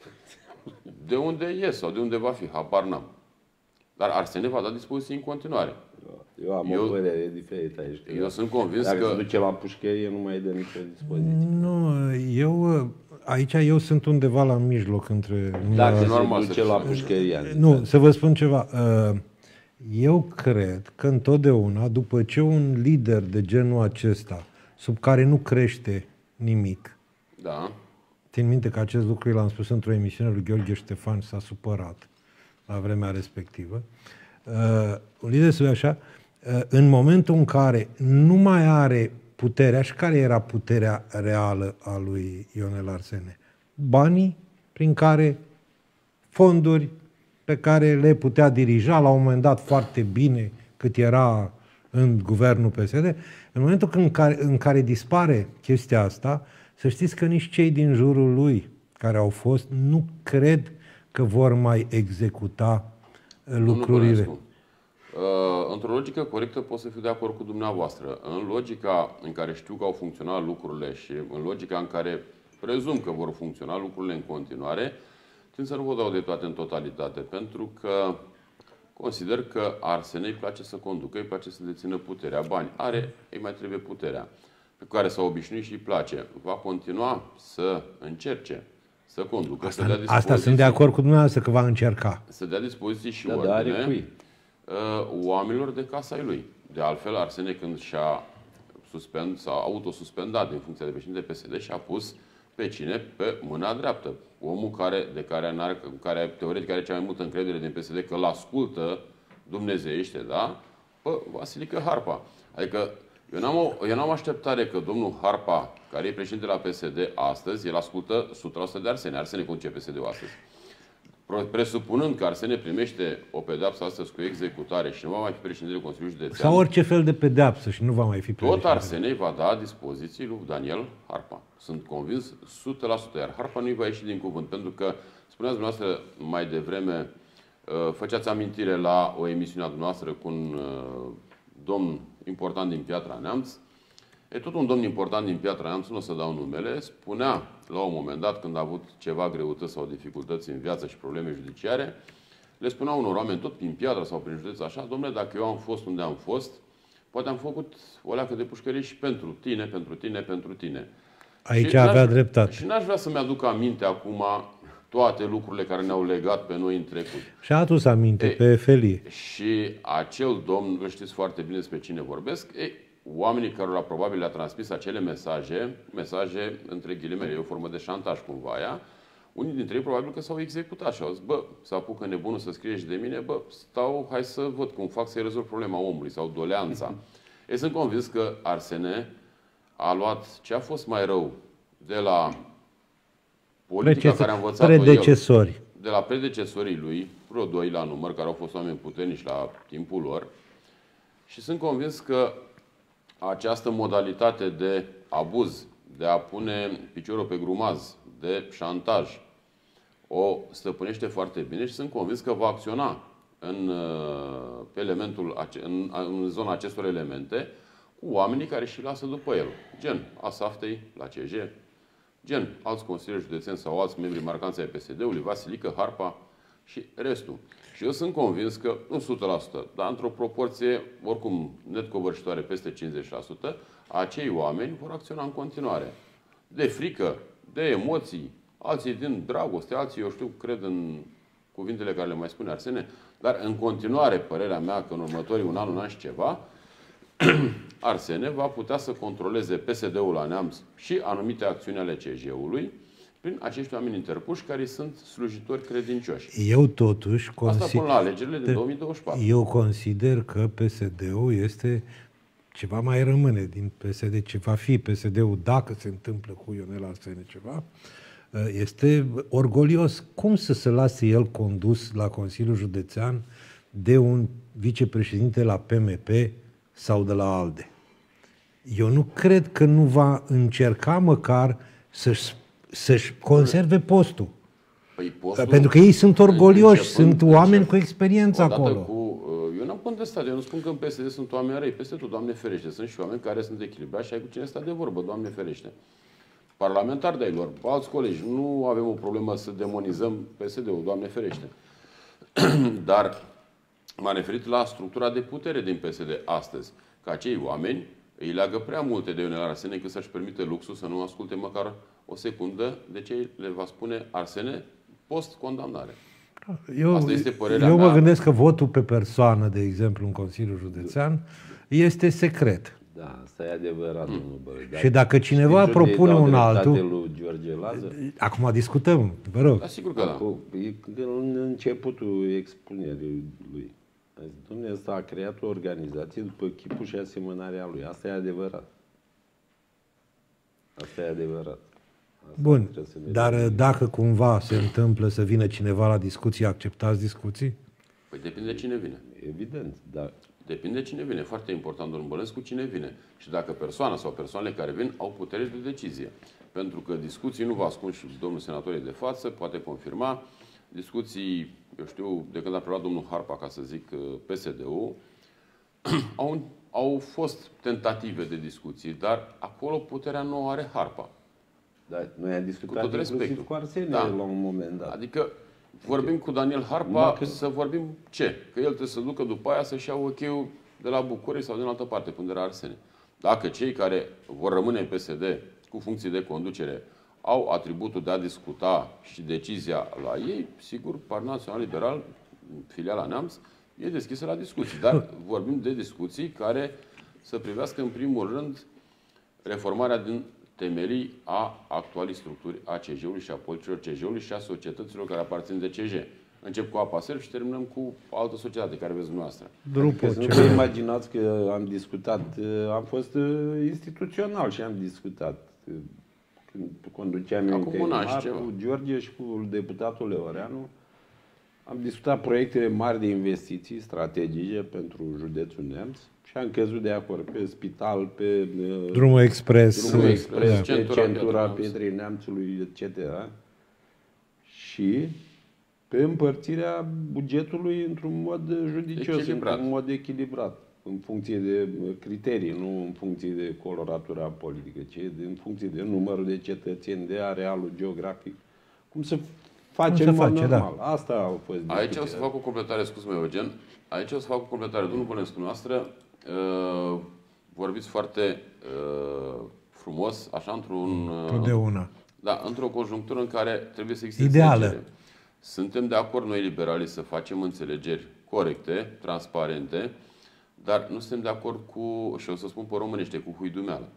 De unde e sau de unde va fi? Habar n-am. Dar Arsene va da dispoziții în continuare. Eu am Eu- o părere diferită aici. că Eu sunt convins Dacă că... se duce la pușcărie, nu mai dă nicio dispoziție. Nu, eu... Aici eu sunt undeva la mijloc între... Dacă E se normal să duce fie. la pușcărie. Nu, să vă spun ceva. Uh, Eu cred că întotdeauna, după ce un lider de genul acesta, sub care nu crește nimic, Da. țin minte că acest lucru l-am spus într-o emisiune lui Gheorghe Ștefan, s-a supărat la vremea respectivă, uh, un lider sub așa, uh, în momentul în care nu mai are puterea, și care era puterea reală a lui Ionel Arsene? Banii prin care, fonduri pe care le putea dirija la un moment dat foarte bine cât era în guvernul P S D. În momentul în care, în care dispare chestia asta, să știți că nici cei din jurul lui care au fost nu cred că vor mai executa uh, lucrurile. Domnul Uh, într-o logică corectă pot să fiu de acord cu dumneavoastră. În logica în care știu că au funcționat lucrurile și în logica în care prezum că vor funcționa lucrurile în continuare, tind să nu vă dau de toate în totalitate, pentru că consider că Arsene îi place să conducă, îi place să dețină puterea. Bani are, îi mai trebuie puterea, pe care s-a obișnuit și îi place. Va continua să încerce să conducă, să dea Asta, dispoziții, asta sunt de acord cu dumneavoastră că va încerca. să dea dispoziții și Da, dar are ordine cui? uh, oamenilor de casa lui. De altfel, Arsene, când și-a suspend, s-a autosuspendat din funcția de președinte P S D și a pus pe cine? Pe mâna dreaptă. Omul care, de care, n-are, care teoretic are cea mai multă încredere din P S D, că l-ascultă dumnezeiește, da? Pe Vasilică Harpa. Adică eu n-am, o, eu n-am așteptare că domnul Harpa, care e președinte la P S D astăzi, el ascultă o sută la sută de Arsene. Arsene conduce P S D-ul astăzi. Presupunând că Arsene primește o pedeapsă astăzi cu executare și nu va mai fi președintele Consiliului Județean, Sau orice fel de pedeapsă și nu va mai fi tot președinte. Arsene va da dispoziții lui Daniel Harpa. Sunt convins o sută la sută, iar Harpa nu-i va ieși din cuvânt, pentru că, spuneați dumneavoastră mai devreme, făceați amintire la o emisiune a dumneavoastră cu un domn important din Piatra Neamț. E tot un domn important din Piatra Neamț, nu o să dau numele, spunea la un moment dat, când a avut ceva greutăți sau dificultăți în viață și probleme judiciare, le spunea unor oameni, tot prin Piatra sau prin județ așa, domnule, dacă eu am fost unde am fost, poate am făcut o leacă de pușcărie și pentru tine, pentru tine, pentru tine. Aici Și avea n-aș- dreptate. Și n-aș vrea să-mi aduc aminte acum toate lucrurile care ne-au legat pe noi în trecut. Și a adus aminte e, pe Felie. Și acel domn, vă știți foarte bine despre cine vorbesc, e, oamenii cărora probabil le-a transmis acele mesaje, mesaje între ghilimele, e o formă de șantaj cumva aia, unii dintre ei probabil că s-au executat și au zis, bă, să apucă nebunul să scrie și de mine, bă, stau, hai să văd cum fac să-i rezolv problema omului sau doleanța. Ei sunt convins că Arsene a luat ce a fost mai rău de la politica care a învățat-o el, predecesori. de la predecesorii lui, vreo doi la număr, care au fost oameni puternici la timpul lor, și sunt convins că această modalitate de abuz, de a pune piciorul pe grumaz, de șantaj, o stăpânește foarte bine și sunt convins că va acționa în, pe elementul, în, în zona acestor elemente cu oamenii care și lasă după el. Gen Asaftei la C J, gen alți consilieri județeni sau alți membri marcanți ai P S D-ului, Vasilică, Harpa și restul. Și eu sunt convins că, nu o sută la sută, dar într-o proporție oricum net covârșitoare peste cincizeci la sută, acei oameni vor acționa în continuare. De frică, de emoții, alții din dragoste, alții, eu știu, cred în cuvintele care le mai spune Arsene, dar în continuare, părerea mea că în următorii un an, un an și ceva, Arsene va putea să controleze P S D-ul la Neamț și anumite acțiuni ale C J-ului prin acești oameni interpuși care sunt slujitori credincioși. Eu totuși consider... Asta până la alegerile de două mii douăzeci și patru. Eu consider că P S D-ul este... Ceva mai rămâne din P S D, ce va fi P S D-ul dacă se întâmplă cu Ionel Arsene ceva, este orgolios. Cum să se lase el condus la Consiliul Județean de un vicepreședinte la P M P sau de la ALDE? Eu nu cred că nu va încerca măcar să-și, să-și conserve postul. Păi postul. Pentru că ei sunt orgolioși, sunt oameni cu experiență acolo. Cu, eu n-am contestat, eu nu spun că în P S D sunt oameni răi, peste tot, Doamne ferește, sunt și oameni care sunt echilibrați și ai cu cine sta de vorbă, Doamne ferește. Parlamentari de-ai lor, alți colegi, nu avem o problemă să demonizăm P S D-ul, Doamne ferește. Dar m-am referit la structura de putere din P S D astăzi, că acei oameni îi leagă prea multe de Ionel Arsene încât să-și permite luxul să nu asculte măcar o secundă de ce le va spune Arsene post-condamnare. Eu, Asta este părerea eu mă mea. gândesc că votul pe persoană, de exemplu, în Consiliul Județean, este secret. Da, asta e adevărat, mm. domnul Băi. Și dacă cineva propune un altul... lui George Lazar, acum discutăm, vă rog. Da, sigur că da. În începutul expunerii lui. Dom'le, ăsta a creat o organizație după chipul și asemănarea lui. Asta e adevărat. Asta e adevărat. Asta Bun, dar dacă cumva se întâmplă să vină cineva la discuții, acceptați discuții? Păi depinde de cine vine. Evident, dar... Depinde de cine vine. Foarte important, domnul Bălescu, cine vine. Și dacă persoana sau persoanele care vin au putere de decizie. Pentru că discuții, nu vă ascund și domnul senator e de față, poate confirma, discuții, eu știu, de când a preluat domnul Harpa, ca să zic, P S D-ul, au, au fost tentative de discuții, dar acolo puterea nu o are Harpa. Da, noi am discutat cu tot inclusiv respectul. cu Arsene Da. la un moment dat. Adică vorbim cu Daniel Harpa că... să vorbim ce? Că el trebuie să ducă după aia să-și ia ocheiul de la București sau din altă parte, până era Arsene. Dacă cei care vor rămâne în P S D cu funcții de conducere au atributul de a discuta și decizia la ei, sigur, Partidul Național Liberal, filiala Neamț, e deschisă la discuții. Dar vorbim de discuții care să privească în primul rând reformarea din temelii a actualii structuri a C J-ului și a politicilor C J-ului și a societăților care aparțin de C J. Încep cu Apa Serv și terminăm cu altă societate care vezi dumneavoastră. Adică să nu vă imaginați că am discutat, am fost instituțional și am discutat. Când conduceam eu interimar cu George și cu deputatul Leoreanu, am discutat proiectele mari de investiții strategice pentru județul Neamț și am căzut de acord pe spital, pe Drumul Expres, Drumul Expres, da. pe Centura, centura Pietrei Neamțului, et cetera. Și pe împărțirea bugetului într-un mod judicios, echilibrat. într-un mod echilibrat, în funcție de criterii, nu în funcție de coloratura politică, ci în funcție de numărul de cetățeni, de arealul geografic. Cum să facem face, normal. Da. Asta a fost discuția. Aici o să fac o completare, scuze-mă, Eugen. Aici o să fac o completare. Domnul Bălescu, noastră, uh, vorbiți foarte uh, frumos, așa, într-un... Uh, Totdeauna. Da, într-o conjunctură în care trebuie să existe ideală. înțelegere. Suntem de acord noi liberali să facem înțelegeri corecte, transparente, dar nu suntem de acord cu, și o să spun pe românește, cu huidumeală.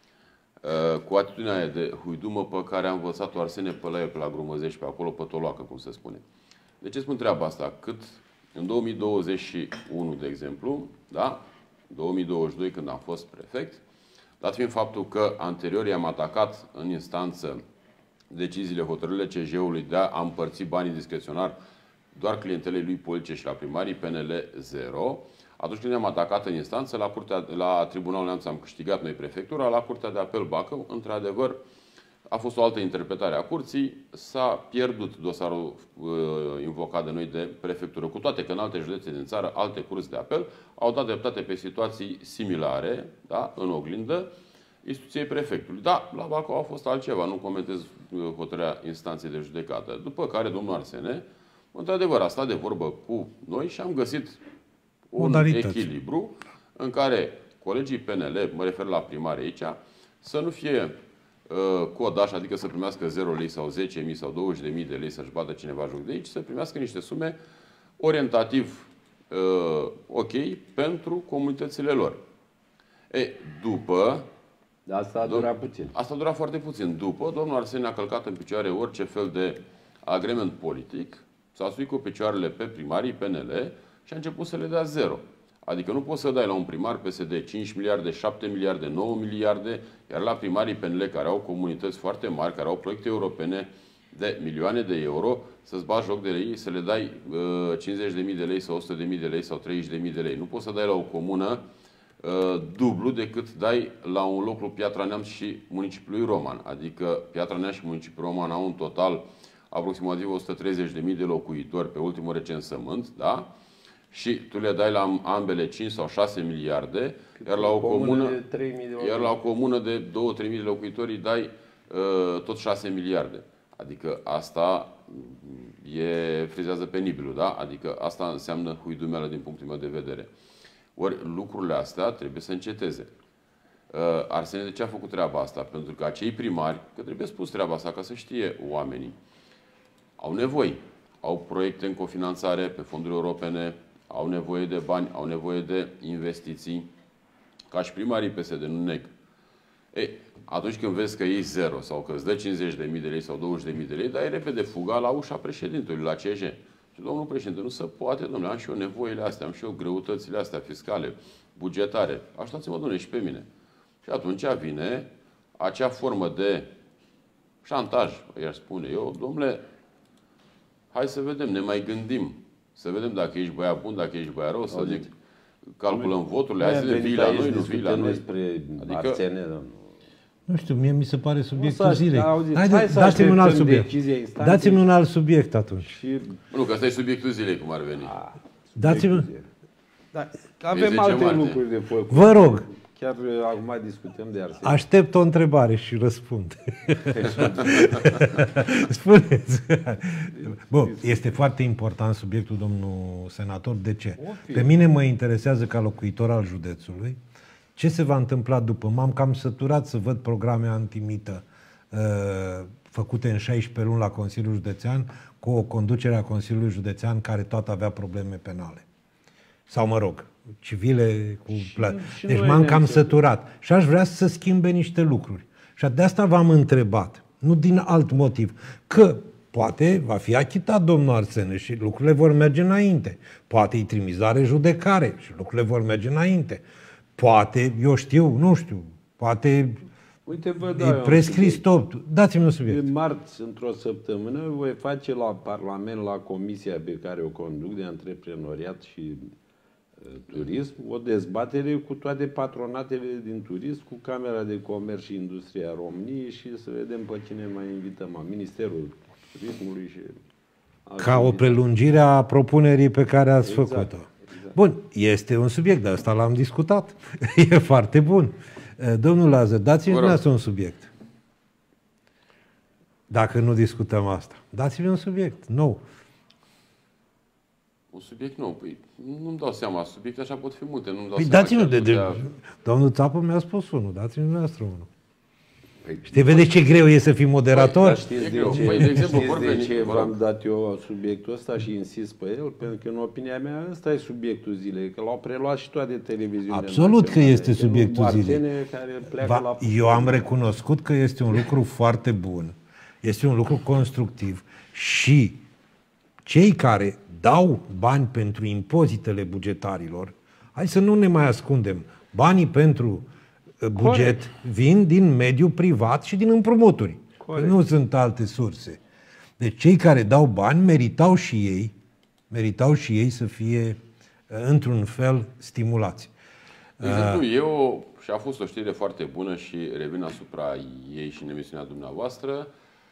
Cu atitudinea aia de huidumă pe care a învățat-o Arsene Pălaie pe la Grumăzești, pe acolo, pe Toloacă, cum se spune. De ce spun treaba asta? Cât în două mii douăzeci și unu, de exemplu, da? două mii douăzeci și doi, când am fost prefect, dat fiind faptul că anterior i-am atacat în instanță deciziile, hotărârile C J ului de a împărți banii discreționar doar clientelei lui politice și la primarii, P N L zero. Atunci când ne-am atacat în instanță, la, curtea, la Tribunalul Neamț am câștigat noi prefectura, la Curtea de Apel Bacău, într-adevăr, a fost o altă interpretare a curții, s-a pierdut dosarul uh, invocat de noi de prefectură, cu toate că în alte județe din țară, alte curți de apel au dat dreptate pe situații similare, da, în oglindă, instituției prefectului. Da, la Bacău a fost altceva, nu comentez uh, hotărârea instanței de judecată. După care domnul Arsene, într-adevăr, a stat de vorbă cu noi și am găsit un modalități. Echilibru în care colegii P N L, mă refer la primari aici, să nu fie uh, codaș, adică să primească zero lei sau zece mii sau douăzeci de mii de lei să-și bată cineva joc de aici, să primească niște sume orientativ uh, ok pentru comunitățile lor. E, după... Asta a durat puțin. Asta a durat foarte puțin. După, domnul Arsene a călcat în picioare orice fel de agrement politic, s-a suit cu picioarele pe primarii P N L și a început să le dea zero. Adică nu poți să dai la un primar P S D cinci miliarde, șapte miliarde, nouă miliarde, iar la primarii P N L care au comunități foarte mari, care au proiecte europene de milioane de euro, să-ți bagi joc de ei, să le dai uh, cincizeci de mii de lei sau o sută de mii de lei sau treizeci de mii de lei. Nu poți să dai la o comună uh, dublu decât dai la un loc lui Piatra Neamț și municipiului Roman. Adică Piatra Neamț și municipiul Roman au un total aproximativ o sută treizeci de mii de locuitori pe ultimul recensământ, da? Și tu le dai la ambele cinci sau șase miliarde, iar la o comună, iar la o comună de două trei mii de locuitori îi dai uh, tot șase miliarde. Adică asta e, frizează penibilul, da? Adică asta înseamnă huidumeală din punctul meu de vedere. Ori lucrurile astea trebuie să înceteze. Uh, Arsene de ce a făcut treaba asta? Pentru că acei primari, că trebuie spus treaba asta ca să știe oamenii, au nevoi. Au proiecte în cofinanțare pe fonduri europene, au nevoie de bani, au nevoie de investiții. Ca și primarii P S D, nu neg. Ei, atunci când vezi că iei zero sau că îți dă cincizeci de mii de lei sau douăzeci de mii de lei, dai repede fuga la ușa președintelui, la C J. Și domnul președinte, nu se poate, domnule, am și eu nevoile astea, am și eu greutățile astea fiscale, bugetare. Așteptați-mă, domnule, și pe mine. Și atunci vine acea formă de șantaj, i-aș spune eu, domnule, hai să vedem, ne mai gândim. Să vedem dacă ești băiat bun, dacă ești băiat rău, să zic, calculăm voturile, hai să ne vii la noi, nu vii la noi. Despre Arsene, nu știu, mie mi se pare subiectul să, zilei. Auziți, Haide, hai să dați-mi un alt subiect. Dați-mi un alt subiect atunci. Și... Nu, că ăsta e subiectul zilei, cum ar veni. Dați-mi... Da, avem alte martie. lucruri de făcut. Vă rog. Chiar acum discutăm de Arsene. Aștept o întrebare și răspund. Spuneți. Bun, este foarte important subiectul, domnul senator. De ce? Pe mine mă interesează ca locuitor al județului ce se va întâmpla după. M-am cam săturat să văd programe antimită uh, făcute în șaisprezece luni la Consiliul Județean cu o conducere a Consiliului Județean care tot avea probleme penale. Sau mă rog, civile cu plată. Deci m-am cam săturat. Și aș vrea să schimbe niște lucruri. Și de asta v-am întrebat. Nu din alt motiv. Că poate va fi achitat domnul Arsene și lucrurile vor merge înainte. Poate îi trimis la rejudecare și lucrurile vor merge înainte. Poate, eu știu, nu știu, poate Uite, vă e prescris tot. Dați-mi un subiect. În marți, într-o săptămână, voi face la Parlament, la comisia pe care o conduc de antreprenoriat și turism, o dezbatere cu toate patronatele din turism, cu Camera de Comerț și Industria României și să vedem pe cine mai invităm, Ministerul Turismului și... Ca o prelungire a propunerii pe care ați exact, făcut-o. Exact. Bun, este un subiect, dar ăsta l-am discutat. E foarte bun. Domnul Lazar, dați-mi dumneavoastră un subiect. Dacă nu discutăm asta. Dați-mi un subiect nou. Un subiect nou. Păi nu-mi dau seama. Subiecte așa pot fi multe. Nu-mi dau păi seama dați-mi de, de... putea... Domnul Țapă mi-a spus unul. Dați-mi dumneavoastră unul. Știi, vedeți ce greu e să fii moderator? Păi, știți de ce, păi, de exemplu, știți de veni, ce v-am dat eu subiectul ăsta și insist pe el? Pentru că, în opinia mea, ăsta e subiectul zilei, că l-au preluat și toate televiziunile. Absolut că este subiectul zilei. Care Va, la... Eu am recunoscut că este un lucru foarte bun, este un lucru constructiv și cei care dau bani pentru impozitele bugetarilor, hai să nu ne mai ascundem, banii pentru buget Corect. vin din mediul privat și din împrumuturi. Nu sunt alte surse. Deci cei care dau bani meritau și ei, meritau și ei să fie într-un fel stimulați. De exemplu, eu, și a fost o știre foarte bună și revin asupra ei și în emisiunea dumneavoastră,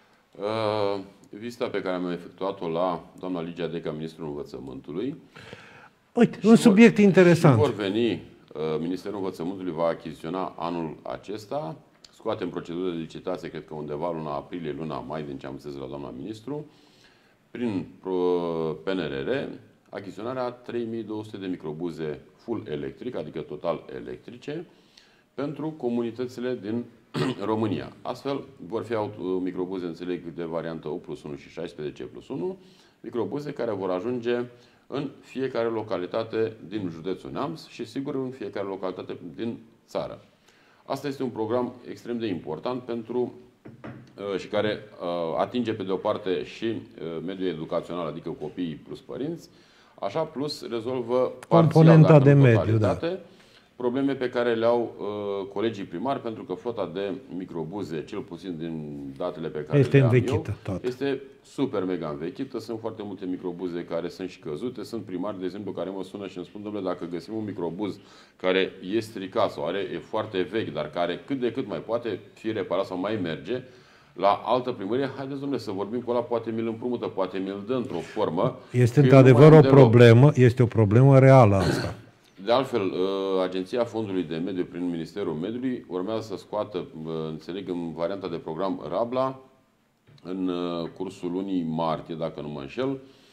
vizita pe care am efectuat-o la doamna Ligia Deca, ministrul învățământului. Uite, un subiect vor, interesant. Și vor veni, Ministerul Învățământului va achiziționa anul acesta, scoate în procedură de licitație, cred că undeva luna aprilie, luna mai, din ce am înțeles la doamna ministru, prin P N R R, achiziționarea trei mii două sute de microbuze full electric, adică total electrice, pentru comunitățile din România. Astfel, vor fi microbuze, înțeleg, de variantă U plus unu și șaisprezece plus unu, microbuze care vor ajunge în fiecare localitate din județul Neamț și, sigur, în fiecare localitate din țară. Asta este un program extrem de important pentru și care atinge, pe de o parte, și mediul educațional, adică copiii plus părinți, așa, plus rezolvă componenta de mediu, da. probleme pe care le au uh, colegii primari, pentru că flota de microbuze, cel puțin din datele pe care este le am învechită, eu, tot. este super mega învechită. Sunt foarte multe microbuze care sunt și căzute. Sunt primari, de exemplu, care mă sună și îmi spun, domnule, dacă găsim un microbuz care e stricat sau are, e foarte vechi, dar care cât de cât mai poate fi reparat sau mai merge, la altă primărie, haideți, domnule, să vorbim cu ăla, poate mi-l împrumută, poate mi-l dă într-o formă. Este într-adevăr o problemă, este o problemă reală asta. De altfel, Agenția Fondului de Mediu prin Ministerul Mediului urmează să scoată, înțeleg, în varianta de program Rabla, în cursul lunii martie, dacă nu mă înșel,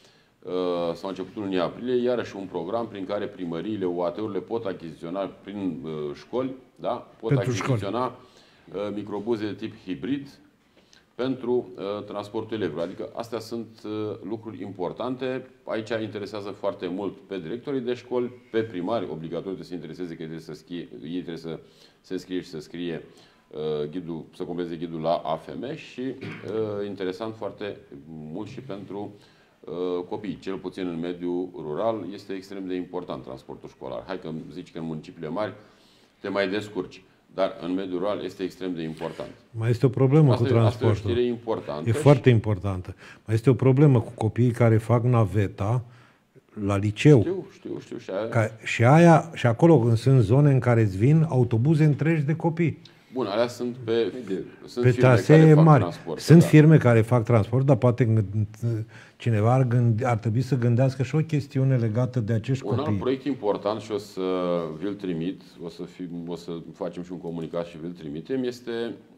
sau începutul lunii aprilie, iarăși un program prin care primăriile, U A T-urile pot achiziționa prin școli, da? pot Pentru achiziționa școli. microbuze de tip hibrid, pentru uh, transportul elevilor. Adică astea sunt uh, lucruri importante. Aici interesează foarte mult pe directorii de școli, pe primari, obligatoriu să se intereseze că trebuie să schie, ei trebuie să se înscrie și să scrie uh, ghidul, să compleze ghidul la A F M și uh, interesant foarte mult și pentru uh, copii. Cel puțin în mediul rural este extrem de important transportul școlar. Hai că zici că în municipiile mari te mai descurci. Dar în mediul rural este extrem de important. Mai este o problemă asta cu e, transportul. Asta e o știre importantă. E foarte importantă. Mai este o problemă cu copiii care fac naveta la liceu. Știu, știu, știu. Și aia... Ca, și, aia, și acolo sunt zone în care îți vin autobuze întregi de copii. Bun, alea sunt pe, sunt pe firme care fac mari. transport. Sunt da. firme care fac transport, dar poate cineva ar, gândi, ar trebui să gândească și o chestiune legată de acești un copii. Un alt proiect important și o să vi-l trimit, o să, fi, o să facem și un comunicat și vi-l trimitem, este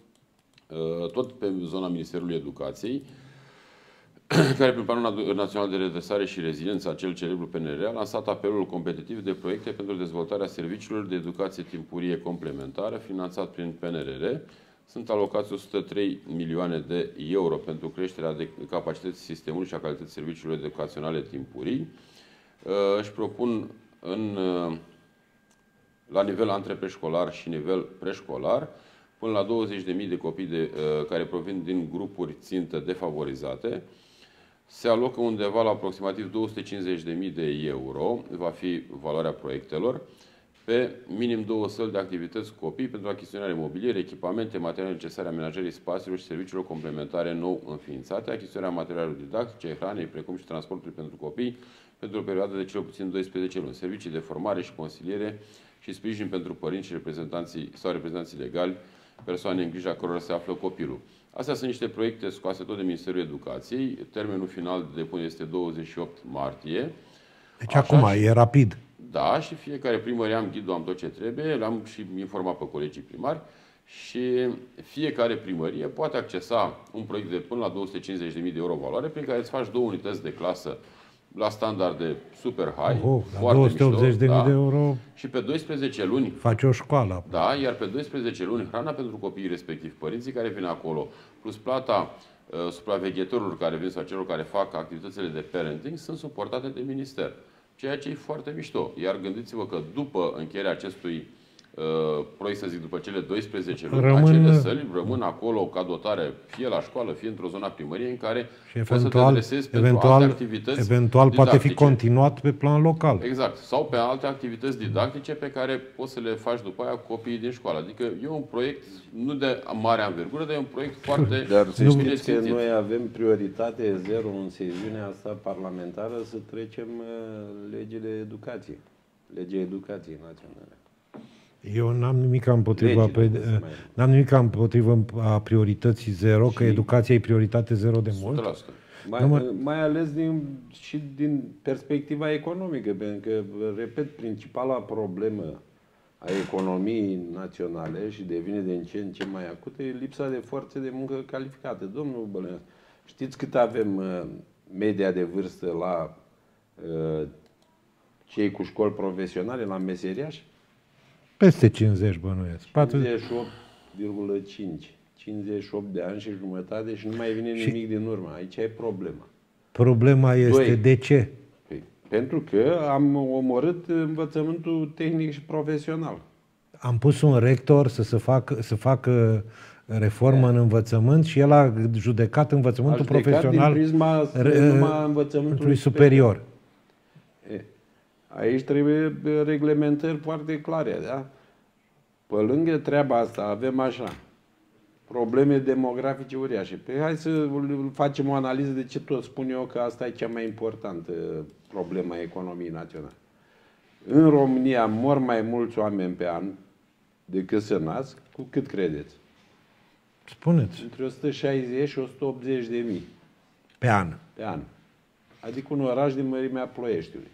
uh, tot pe zona Ministerului Educației, care prin Planul Național de Redresare și Reziliență, acel celebru P N R R, a lansat apelul competitiv de proiecte pentru dezvoltarea serviciilor de educație timpurie complementară, finanțat prin P N R R. Sunt alocați o sută trei milioane de euro pentru creșterea de capacității sistemului și a calității serviciilor educaționale timpurii. Își propun în, la nivel antrepreșcolar și nivel preșcolar până la douăzeci de mii de copii de, care provin din grupuri țintă defavorizate. Se alocă undeva la aproximativ două sute cincizeci de mii de euro, va fi valoarea proiectelor, pe minim două săli de activități cu copii pentru achiziționare mobiliere, echipamente, materiale necesare amenajării spațiilor și serviciilor complementare nou înființate, achiziționarea materialelor didactice, hranei, precum și transportului pentru copii, pentru o perioadă de cel puțin doisprezece luni, servicii de formare și consiliere și sprijin pentru părinți și reprezentanții sau reprezentanții legali, persoane în grija cărora se află copilul. Astea sunt niște proiecte scoase tot de Ministerul Educației. Termenul final de depunere este douăzeci și opt martie. Deci așa acum, și, e rapid. Da, și fiecare primărie am ghidul, am tot ce trebuie, le-am și informat pe colegii primari și fiecare primărie poate accesa un proiect de până la două sute cincizeci de mii de euro valoare prin care îți faci două unități de clasă la standarde super high, Oho, foarte două sute optzeci de mii da? de euro Și pe doisprezece luni, face o școală. da, iar pe doisprezece luni hrana pentru copiii respectiv, părinții care vin acolo, plus plata uh, supraveghetorilor care vin sau celor care fac activitățile de parenting, sunt suportate de minister. Ceea ce e foarte mișto. Iar gândiți-vă că după încheierea acestui uh, proiect, să zic, după cele doisprezece luni, Rămân- acele săli rămân acolo ca dotare, fie la școală, fie într-o zonă a primăriei, în care Și poți să te eventual, adresezi pentru alte eventual, activități eventual poate fi didactice. continuat pe plan local. Exact. Sau pe alte activități didactice pe care poți să le faci după aia cu copiii din școală. Adică e un proiect nu de mare anvergură, dar e un proiect foarte Dar să bine știți că țintit. noi avem prioritate zero în sesiunea asta parlamentară să trecem uh, legile educației. Legea educației naționale. Eu n-am nimic împotriva, Legile, pe, nu se mai- n-am nimic împotriva a priorității zero, că Și- educația e prioritate zero de mult. o sută la sută. Mai, Nu mă- mai ales din, și din perspectiva economică, pentru că, repet, principala problemă a economiei naționale și devine din ce în ce mai acută e lipsa de forțe de muncă calificată. Domnul Bălănescu, știți cât avem uh, media de vârstă la uh, cei cu școli profesionale, la meseriași? Peste cincizeci bănuiesc. patruzeci. cincizeci și opt virgulă cinci. cincizeci și opt de ani și jumătate și nu mai vine nimic din urmă. Aici e problema. Problema este Doi. de ce? Păi, pentru că am omorât învățământul tehnic și profesional. Am pus un rector să, se facă, să facă reformă în învățământ și el a judecat învățământul A judecat profesional din prisma re- numai învățământului superior. E, aici trebuie reglementări foarte clare, da? Pe lângă treaba asta avem așa, probleme demografice uriașe. Păi hai să facem o analiză de ce tot spun eu că asta e cea mai importantă problemă a economiei naționale. În România mor mai mulți oameni pe an decât se nasc, cu cât credeți? Spuneți, Între o sută șaizeci și o sută optzeci de mii pe an. pe an. Adică un oraș din mărimea Ploieștiului.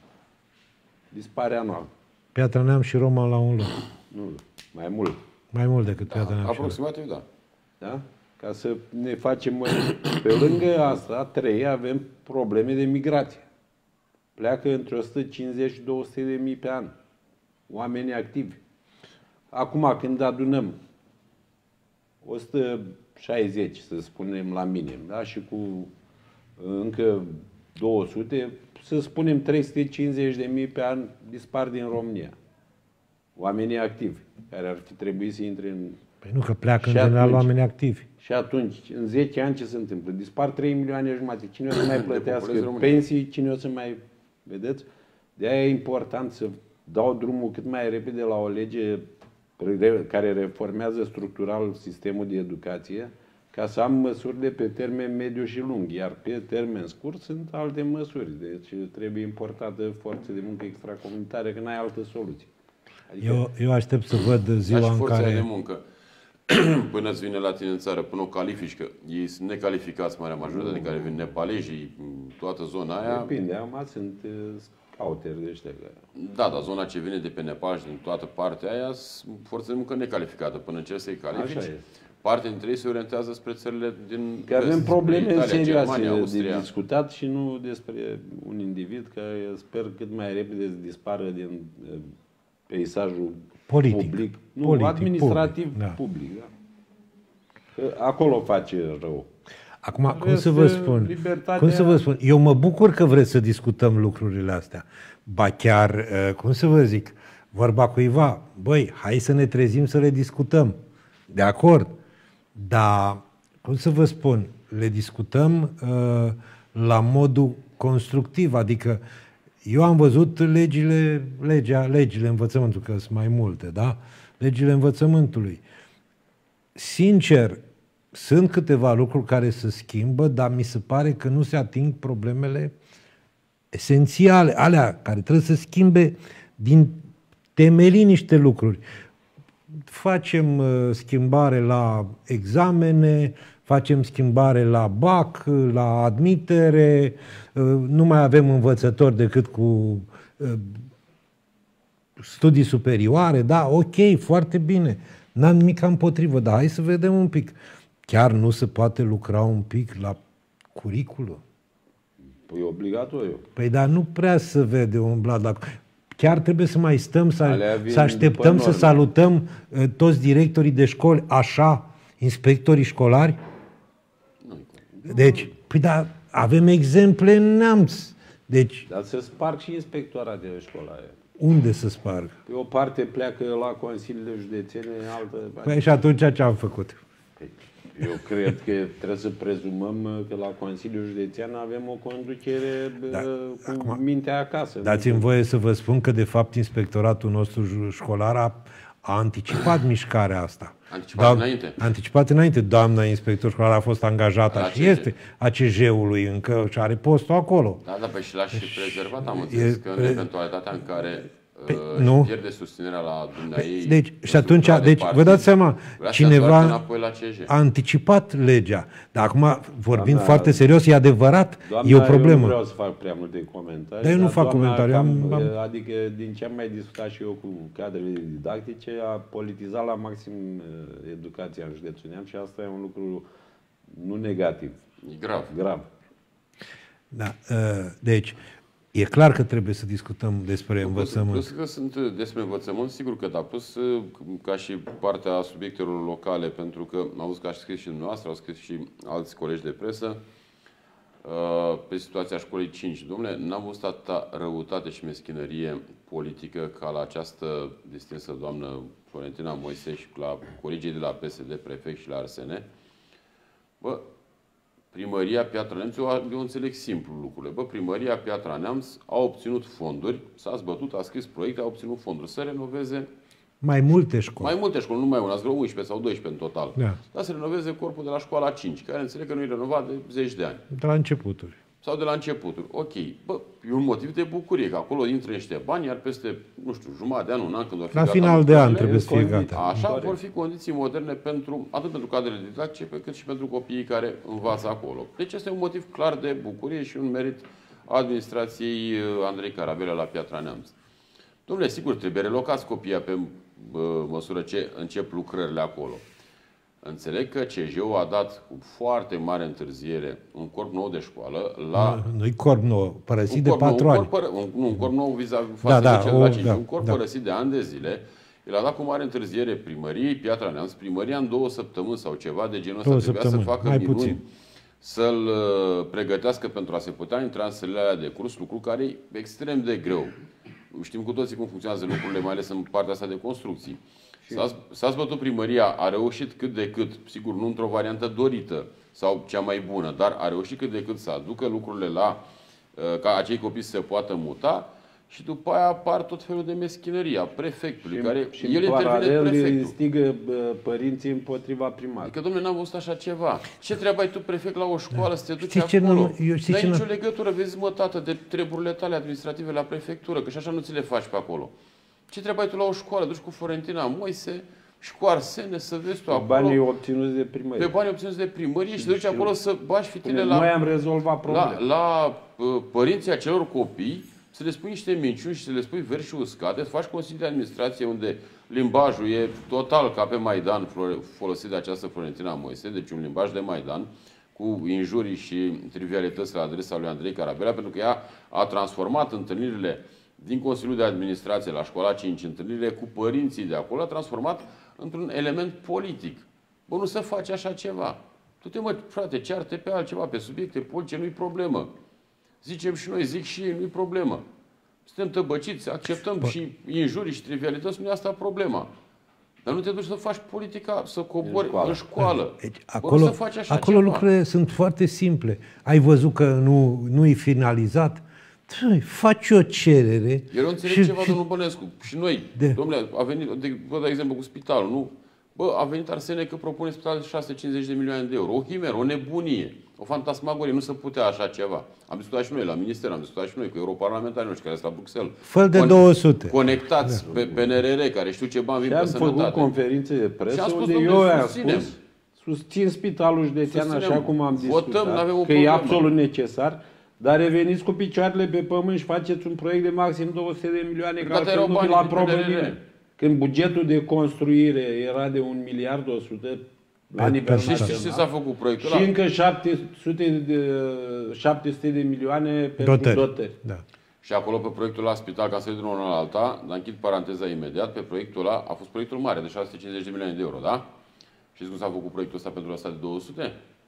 Dispare anual. Piatra Neam și Roma la un loc. Nu, mai mult. Mai mult decât Piatra Neam și Roma. Aproximativ, da. Da? Ca să ne facem... Pe lângă asta, trei, avem probleme de migrație. Pleacă între o sută cincizeci și două sute de mii pe an. Oameni activi. Acum, când adunăm o sută șaizeci, să spunem, la minim, da? Și cu încă două sute, să spunem trei sute cincizeci de mii pe an dispar din România. Oamenii activi, care ar fi trebuit să intre în... Păi nu, că pleacă în Și general atunci- oameni activi. Și atunci, în zece ani, ce se întâmplă? Dispar trei milioane jumate. Cine o să mai plătească Depopulezi România. pensii? Cine o să mai... Vedeți? De-aia e important să dau drumul cât mai repede la o lege re- care reformează structural sistemul de educație, ca să am măsurile pe termen mediu și lung. Iar pe termen scurt sunt alte măsuri. Deci trebuie importată forță de muncă extracomunitară, că n-ai altă soluție. Adică Eu, eu aștept să văd Dar ziua și în forța de care... muncă. Până îți vine la tine în țară, până o califici, că ei sunt necalificați, marea majoritate, care vin nepalezii, toată zona aia. depinde, acum sunt uh, scouteri de ăștia. Că... Da, dar zona ce vine de pe Nepal și din toată partea aia, sunt forță de muncă necalificată. Până încerci să-i califici, Așa este. partea dintre ei se orientează spre țările din Că avem vest, probleme Italia, serioase Germania, de Austria. discutat și nu despre un individ care sper cât mai repede să dispară din uh, peisajul Politic. public. Nu, Politic, administrativ public, da. public. Da. Că acolo face rău. Acum, În cum rest, să vă spun? libertatea- Cum să vă spun? Eu mă bucur că vreți să discutăm lucrurile astea. Ba chiar, uh, cum să vă zic, vorba cuiva, băi, hai să ne trezim să le discutăm. De acord. Dar, cum să vă spun, le discutăm uh, la modul constructiv. Adică, eu am văzut legile, legea, legile învățământului, că sunt mai multe, da? Legile învățământului. Sincer, sunt câteva lucruri care se schimbă, dar mi se pare că nu se ating problemele esențiale, alea care trebuie să schimbe din temelii niște lucruri. Facem uh, schimbare la examene, facem schimbare la B A C, la admitere, uh, nu mai avem învățători decât cu uh, studii superioare, da, ok, foarte bine, n-am nimic împotrivă, dar hai să vedem un pic. Chiar nu se poate lucra un pic la curiculă? Păi e obligatoriu. Păi dar nu prea se vede umblat la... Chiar trebuie să mai stăm, să, să așteptăm, să salutăm uh, toți directorii de școli așa, inspectorii școlari? Nu. Deci, păi da, avem exemple în Neamț. Deci, dar se sparg și inspectoratele școlare. Unde se sparg? Păi o parte pleacă la consiliile județene, altă... Păi și atunci ce am făcut? Eu cred că trebuie să prezumăm că la Consiliul Județean avem o conducere da, cu acum, mintea acasă. Dați-mi voie să vă spun că, de fapt, inspectoratul nostru școlar a, a anticipat mișcarea asta. Anticipat Doam, înainte. Anticipat înainte. Doamna inspector școlar a fost angajată și C G. Este a C G-ului încă și are postul acolo. Da, da, pe și l-a și prezervat, am înțeles, că în eventualitatea în care Pe, nu. pierde susținerea la dumneavoastră. Deci, și atunci, deci, partid, vă dați seama, cineva a anticipat legea. Dar acum, vorbind doamna, foarte serios, e adevărat, doamna, e o problemă. Eu nu vreau să fac prea multe comentarii. Dar eu nu fac comentarii. Cam, am... Adică, din ce am mai discutat și eu cu cadrele didactice, a politizat la maxim educația în județul Neamț și asta e un lucru nu negativ. E grav. Grav. Da, deci... E clar că trebuie să discutăm despre plus, învățământ. Plus că sunt despre învățământ, sigur că da. Plus ca și partea subiectelor locale, pentru că am văzut că a scris și dumneavoastră, au scris și alți colegi de presă pe situația școlii cinci. Dom'le, n-am văzut atâta răutate și meschinărie politică ca la această distinsă doamnă Florentina Moise și la colegii de la P S D, prefect și la R S N. Bă, Primăria Piatra Neamț, eu, eu înțeleg simplu lucrurile. Bă, Primăria Piatra Neamț a obținut fonduri, s-a zbătut, a scris proiecte, a obținut fonduri să renoveze mai multe școli. Mai multe școli, nu mai una, ați vreo unsprezece sau doisprezece în total. Da. Dar să renoveze corpul de la școala cinci, care înțeleg că nu e renovat de zeci de ani. De la începuturi. Sau de la începuturi. Ok. Bă, e un motiv de bucurie, că acolo intră niște bani, iar peste, nu știu, jumătate de an, un an, când vor fi la gata final de an trebuie să fie gata. Așa Pare. vor fi condiții moderne pentru, atât pentru cadrele didactice, pe cât și pentru copiii care învață acolo. Deci este un motiv clar de bucurie și un merit administrației Andrei Carabelea la Piatra Neamț. Dom'le, sigur, trebuie relocați copiii pe bă, măsură ce încep lucrările acolo. Înțeleg că C G-ul a dat cu foarte mare întârziere un corp nou de școală la... Nu-i corp nou, părăsit de patru ani. Un corp, un, nu, un corp nou vis-a-vis față da, de cel da, la cinci. Da, un corp da. părăsit de ani de zile. El a dat cu mare întârziere primăriei Piatra Neamț. Primăria în două săptămâni sau ceva de genul ăsta trebuia să facă minuni, să-l pregătească pentru a se putea intra în sălile alea de curs, lucru care e extrem de greu. Știm cu toții cum funcționează lucrurile, mai ales în partea asta de construcții. S-a zbătut primăria, a reușit cât de cât, sigur nu într-o variantă dorită sau cea mai bună, dar a reușit cât de cât să aducă lucrurile la ca acei copii să se poată muta și după aia apar tot felul de meschinărie a prefectului, și, care și el intervine prefectul. stigă părinții împotriva primarului. Adică, dom'le, n-am văzut așa ceva. Ce treabă ai tu, prefect, la o școală da. să te duci știi acolo? N-ai nicio legătură, vezi, mă, tată, de treburile tale administrative la prefectură, că și așa nu ți le faci pe acolo. Ce treabă ai tu la o școală? Duci cu Florentina Moise și cu Arsene să vezi tu acolo. Banii obținuți de primărie. Pe banii obținuți de primărie și te duci acolo să bași fitile la... Noi am rezolvat problema. La, la uh, părinții acelor copii, să le spui niște minciuni și să le spui verzi și uscate, să faci consilii de administrație unde limbajul e total ca pe Maidan folosit de această Florentina Moise, deci un limbaj de Maidan, cu injurii și trivialități la adresa lui Andrei Carabelea, pentru că ea a transformat întâlnirile din Consiliul de Administrație la școala cinci, întâlnirile cu părinții de acolo, a transformat într-un element politic. Bă, nu se face așa ceva. Tu te mă, frate, cearte pe altceva, pe subiecte politice, nu-i problemă. Zicem și noi, zic și ei, nu-i problemă. Suntem tăbăciți, acceptăm Bă. și injurii și trivialități, nu e asta problema. Dar nu te duci să faci politica, să cobori în școală. În școală. Deci, acolo Bă, să faci așa acolo ceva. lucrurile sunt foarte simple. Ai văzut că nu, nu e finalizat? Faci o cerere. Eu nu înțeleg și, ceva, și, domnul Bănescu. Și noi, de... domnule, a venit, de, vă dau exemplu cu spitalul, nu? Bă, a venit Arsene că propune spital de șase sute cincizeci de milioane de euro. O chimeră, o nebunie, o fantasmagorie. Nu se putea așa ceva. Am discutat și noi la minister, am discutat și noi cu europarlamentarii noștri care sunt la Bruxelles. Fă de două sute. Conectați da. pe, pe N R R, care știu ce bani vin pe sănătate. Și am făcut conferințe de presă spus, unde domnule, eu am susținem. spus, susțin spitalul județean așa cum am discutat, Votăm, n-avem o că problemă. e absolut necesar. Dar reveniți cu picioarele pe pământ și faceți un proiect de maxim două sute de milioane ca altfel nu la aprobă nimeni. Când bugetul de construire era de un miliard o sută, La nivel Și știți ce s-a făcut proiectul Și ăla? încă șapte sute de, șapte sute de milioane pentru Dotări. dotări. Da. Și acolo pe proiectul la spital, ca să vedem una la alta, dar închid paranteza imediat, pe proiectul ăla a fost proiectul mare de șase sute cincizeci de milioane de euro, da? Știți cum s-a făcut proiectul ăsta pentru asta de două sute?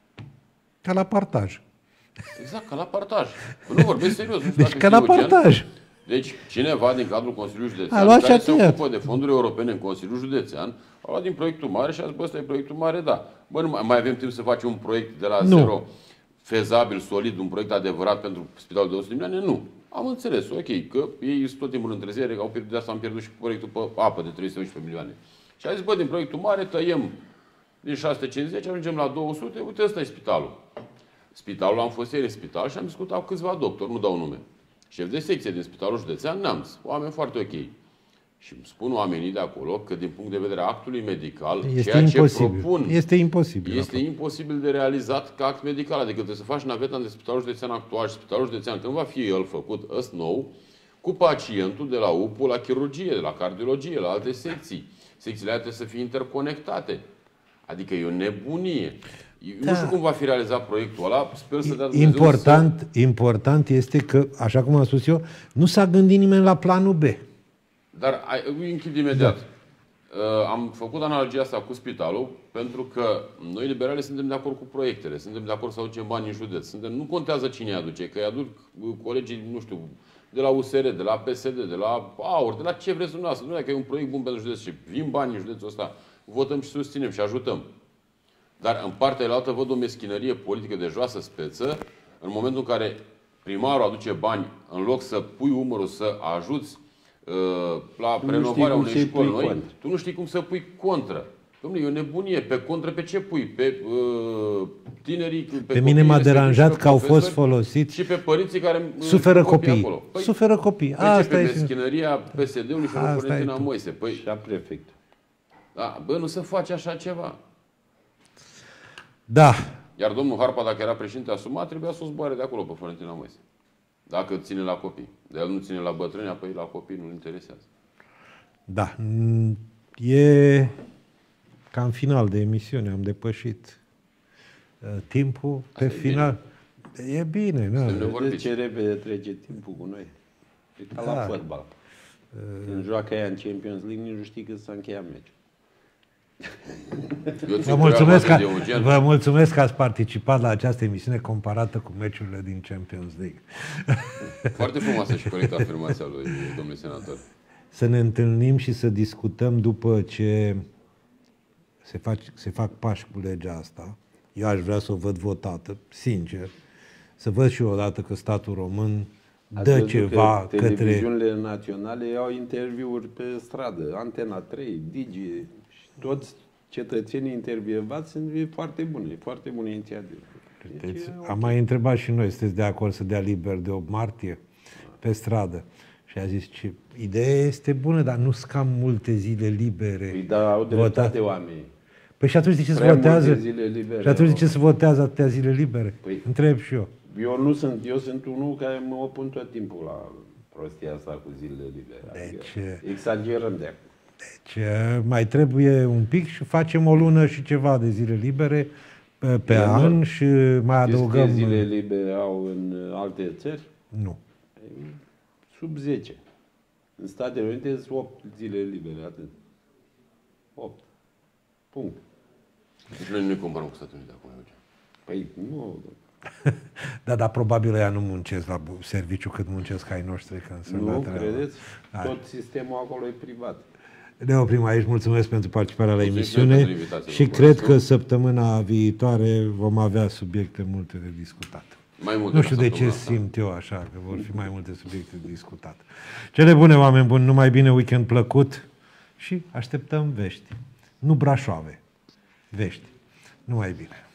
Ca la partaj. Exact, ca la partaj. Nu vorbesc serios. Nu știu Deci dacă ca la știu, gen. partaj. Deci cineva din cadrul Consiliului A Județean, luat și care a se tăiat. ocupă de fonduri europene în Consiliul Județean, a luat din proiectul mare și a zis, bă, ăsta e proiectul mare, da. Bă, nu mai, mai avem timp să facem un proiect de la Nu. zero, fezabil, solid, un proiect adevărat pentru Spitalul de două sute de milioane? Nu. Am înțeles, ok, că ei sunt tot timpul în întârziere, că au pierdut, de asta am pierdut și proiectul pe apă de trei sute unsprezece milioane. Și a zis, bă, din proiectul mare tăiem din șase sute cincizeci, ajungem la două sute, uite, ăsta e spitalul. Spitalul, am fost ieri în spital și am discutat cu câțiva doctori, nu dau nume. Șef de secție din Spitalul Județean Neamț, oameni foarte ok. Și îmi spun oamenii de acolo că din punct de vedere a actului medical, Este ceea imposibil. ce propun Este imposibil. este imposibil de realizat ca act medical. Adică trebuie să faci naveta între Spitalul Județean actual și Spitalul Județean, când va fi el făcut ăst nou, cu pacientul de la U P U la chirurgie, de la cardiologie, la alte secții. Secțiile alea trebuie să fie interconectate. Adică e o nebunie. Da. Nu știu cum va fi realizat proiectul ăla, sper să dea Dumnezeu Important, să... important este că, așa cum am spus eu, nu s-a gândit nimeni la planul B. Dar îi închid imediat. Da. Am făcut analogia asta cu spitalul pentru că noi liberali suntem de acord cu proiectele, suntem de acord să aducem bani în județ. Suntem, nu contează cine îi aduce, că îi aduc colegii, nu știu, de la U S R, de la P S D, de la AUR, de la ce vreți dumneavoastră. Nu dacă e un proiect bun pentru județ și vin bani în județul ăsta, votăm și susținem și ajutăm. Dar în partea altă văd o meschinărie politică de joasă speță în momentul în care primarul aduce bani, în loc să pui umărul să ajuți uh, la Tu renovarea nu unei școli noi, contra. tu nu știi cum să pui contră. Dom'le, e o nebunie. Pe contră pe ce pui? Pe uh, tinerii... Pe, Pe mine m-a deranjat că au fost profesori folosiți. și pe părinții care Suferă copii copiii. acolo. Păi, Suferă copiii. Păi Asta ce, pe este. meschinăria P S D-ului și Asta Florentina e tu. Moise. Păi, Și a prefect. da, bă, nu se face așa ceva. Da. Iar domnul Harpa, dacă era președinte asumat, trebuia să o zboare de acolo pe Florentina Moise. Dacă ține la copii. De el nu ține la bătrâni, apoi la copii nu-l interesează. Da. Mm, E cam final de emisiune. Am depășit uh, timpul. Pe e final. E bine, da. Suntem Vedeți vorbiți. ce repede trece timpul cu noi. E ca la Da. fotbal. Când joacă ea în Champions League, nici nu știi când s-a încheiat meciul. Eu țin Vă cu mulțumesc, Real că, Madrid, Eugen. vă mulțumesc că ați participat la această emisiune comparată cu meciurile din Champions League. Foarte frumoasă și corectă afirmația lui domnului senator. Să ne întâlnim și să discutăm după ce se fac, se fac pași cu legea asta. Eu aș vrea să o văd votată, sincer. Să văd și eu odată că statul român Ați dă văzut ceva că către... televiziunile naționale iau interviuri pe stradă. Antena trei, Digi și toți cetățenii intervievați sunt foarte bune. E foarte bună inițiativă. Deci, Deci, e am mai întrebat și noi, sunteți de acord să dea liber de opt martie pe stradă? Și a zis, ce ideea este bună, dar nu sunt cam multe zile libere. Păi, dar au dreptate oamenii. Păi și atunci de ce se Prea votează? multe zile libere Și atunci de au. ce se votează atâtea zile libere? Păi- Întreb și eu. Eu nu sunt, eu sunt unul care mă opun tot timpul la prostia asta cu zilele libere. Deci- Adică exagerăm de acum. Deci mai trebuie un pic și facem o lună și ceva de zile libere pe, pe Eu an nu- și mai adăugăm... Știți câte zile libere au în alte țări? Nu. Sub zece. În Statele Unite sunt opt zile libere, atât. opt. Punct. Deci noi nu ne comparăm cu Statele Unite acum, Eugen. Păi nu, Da, dar probabil ea nu muncesc la bu- serviciu cât muncesc ai noștri când sunt la nu treabă. credeți? Hai. Tot sistemul acolo e privat. Ne oprim aici. Mulțumesc pentru participarea la Mulțumesc emisiune pentru invitație, și vă cred mulțumesc. că săptămâna viitoare vom avea subiecte multe de discutat. Mai multe Nu la știu de ce săptămâna asta. simt eu așa, că vor fi mai multe subiecte de discutat. Cele bune, oameni buni, numai bine, weekend plăcut și așteptăm vești. Nu Brașoave, vești. Numai bine.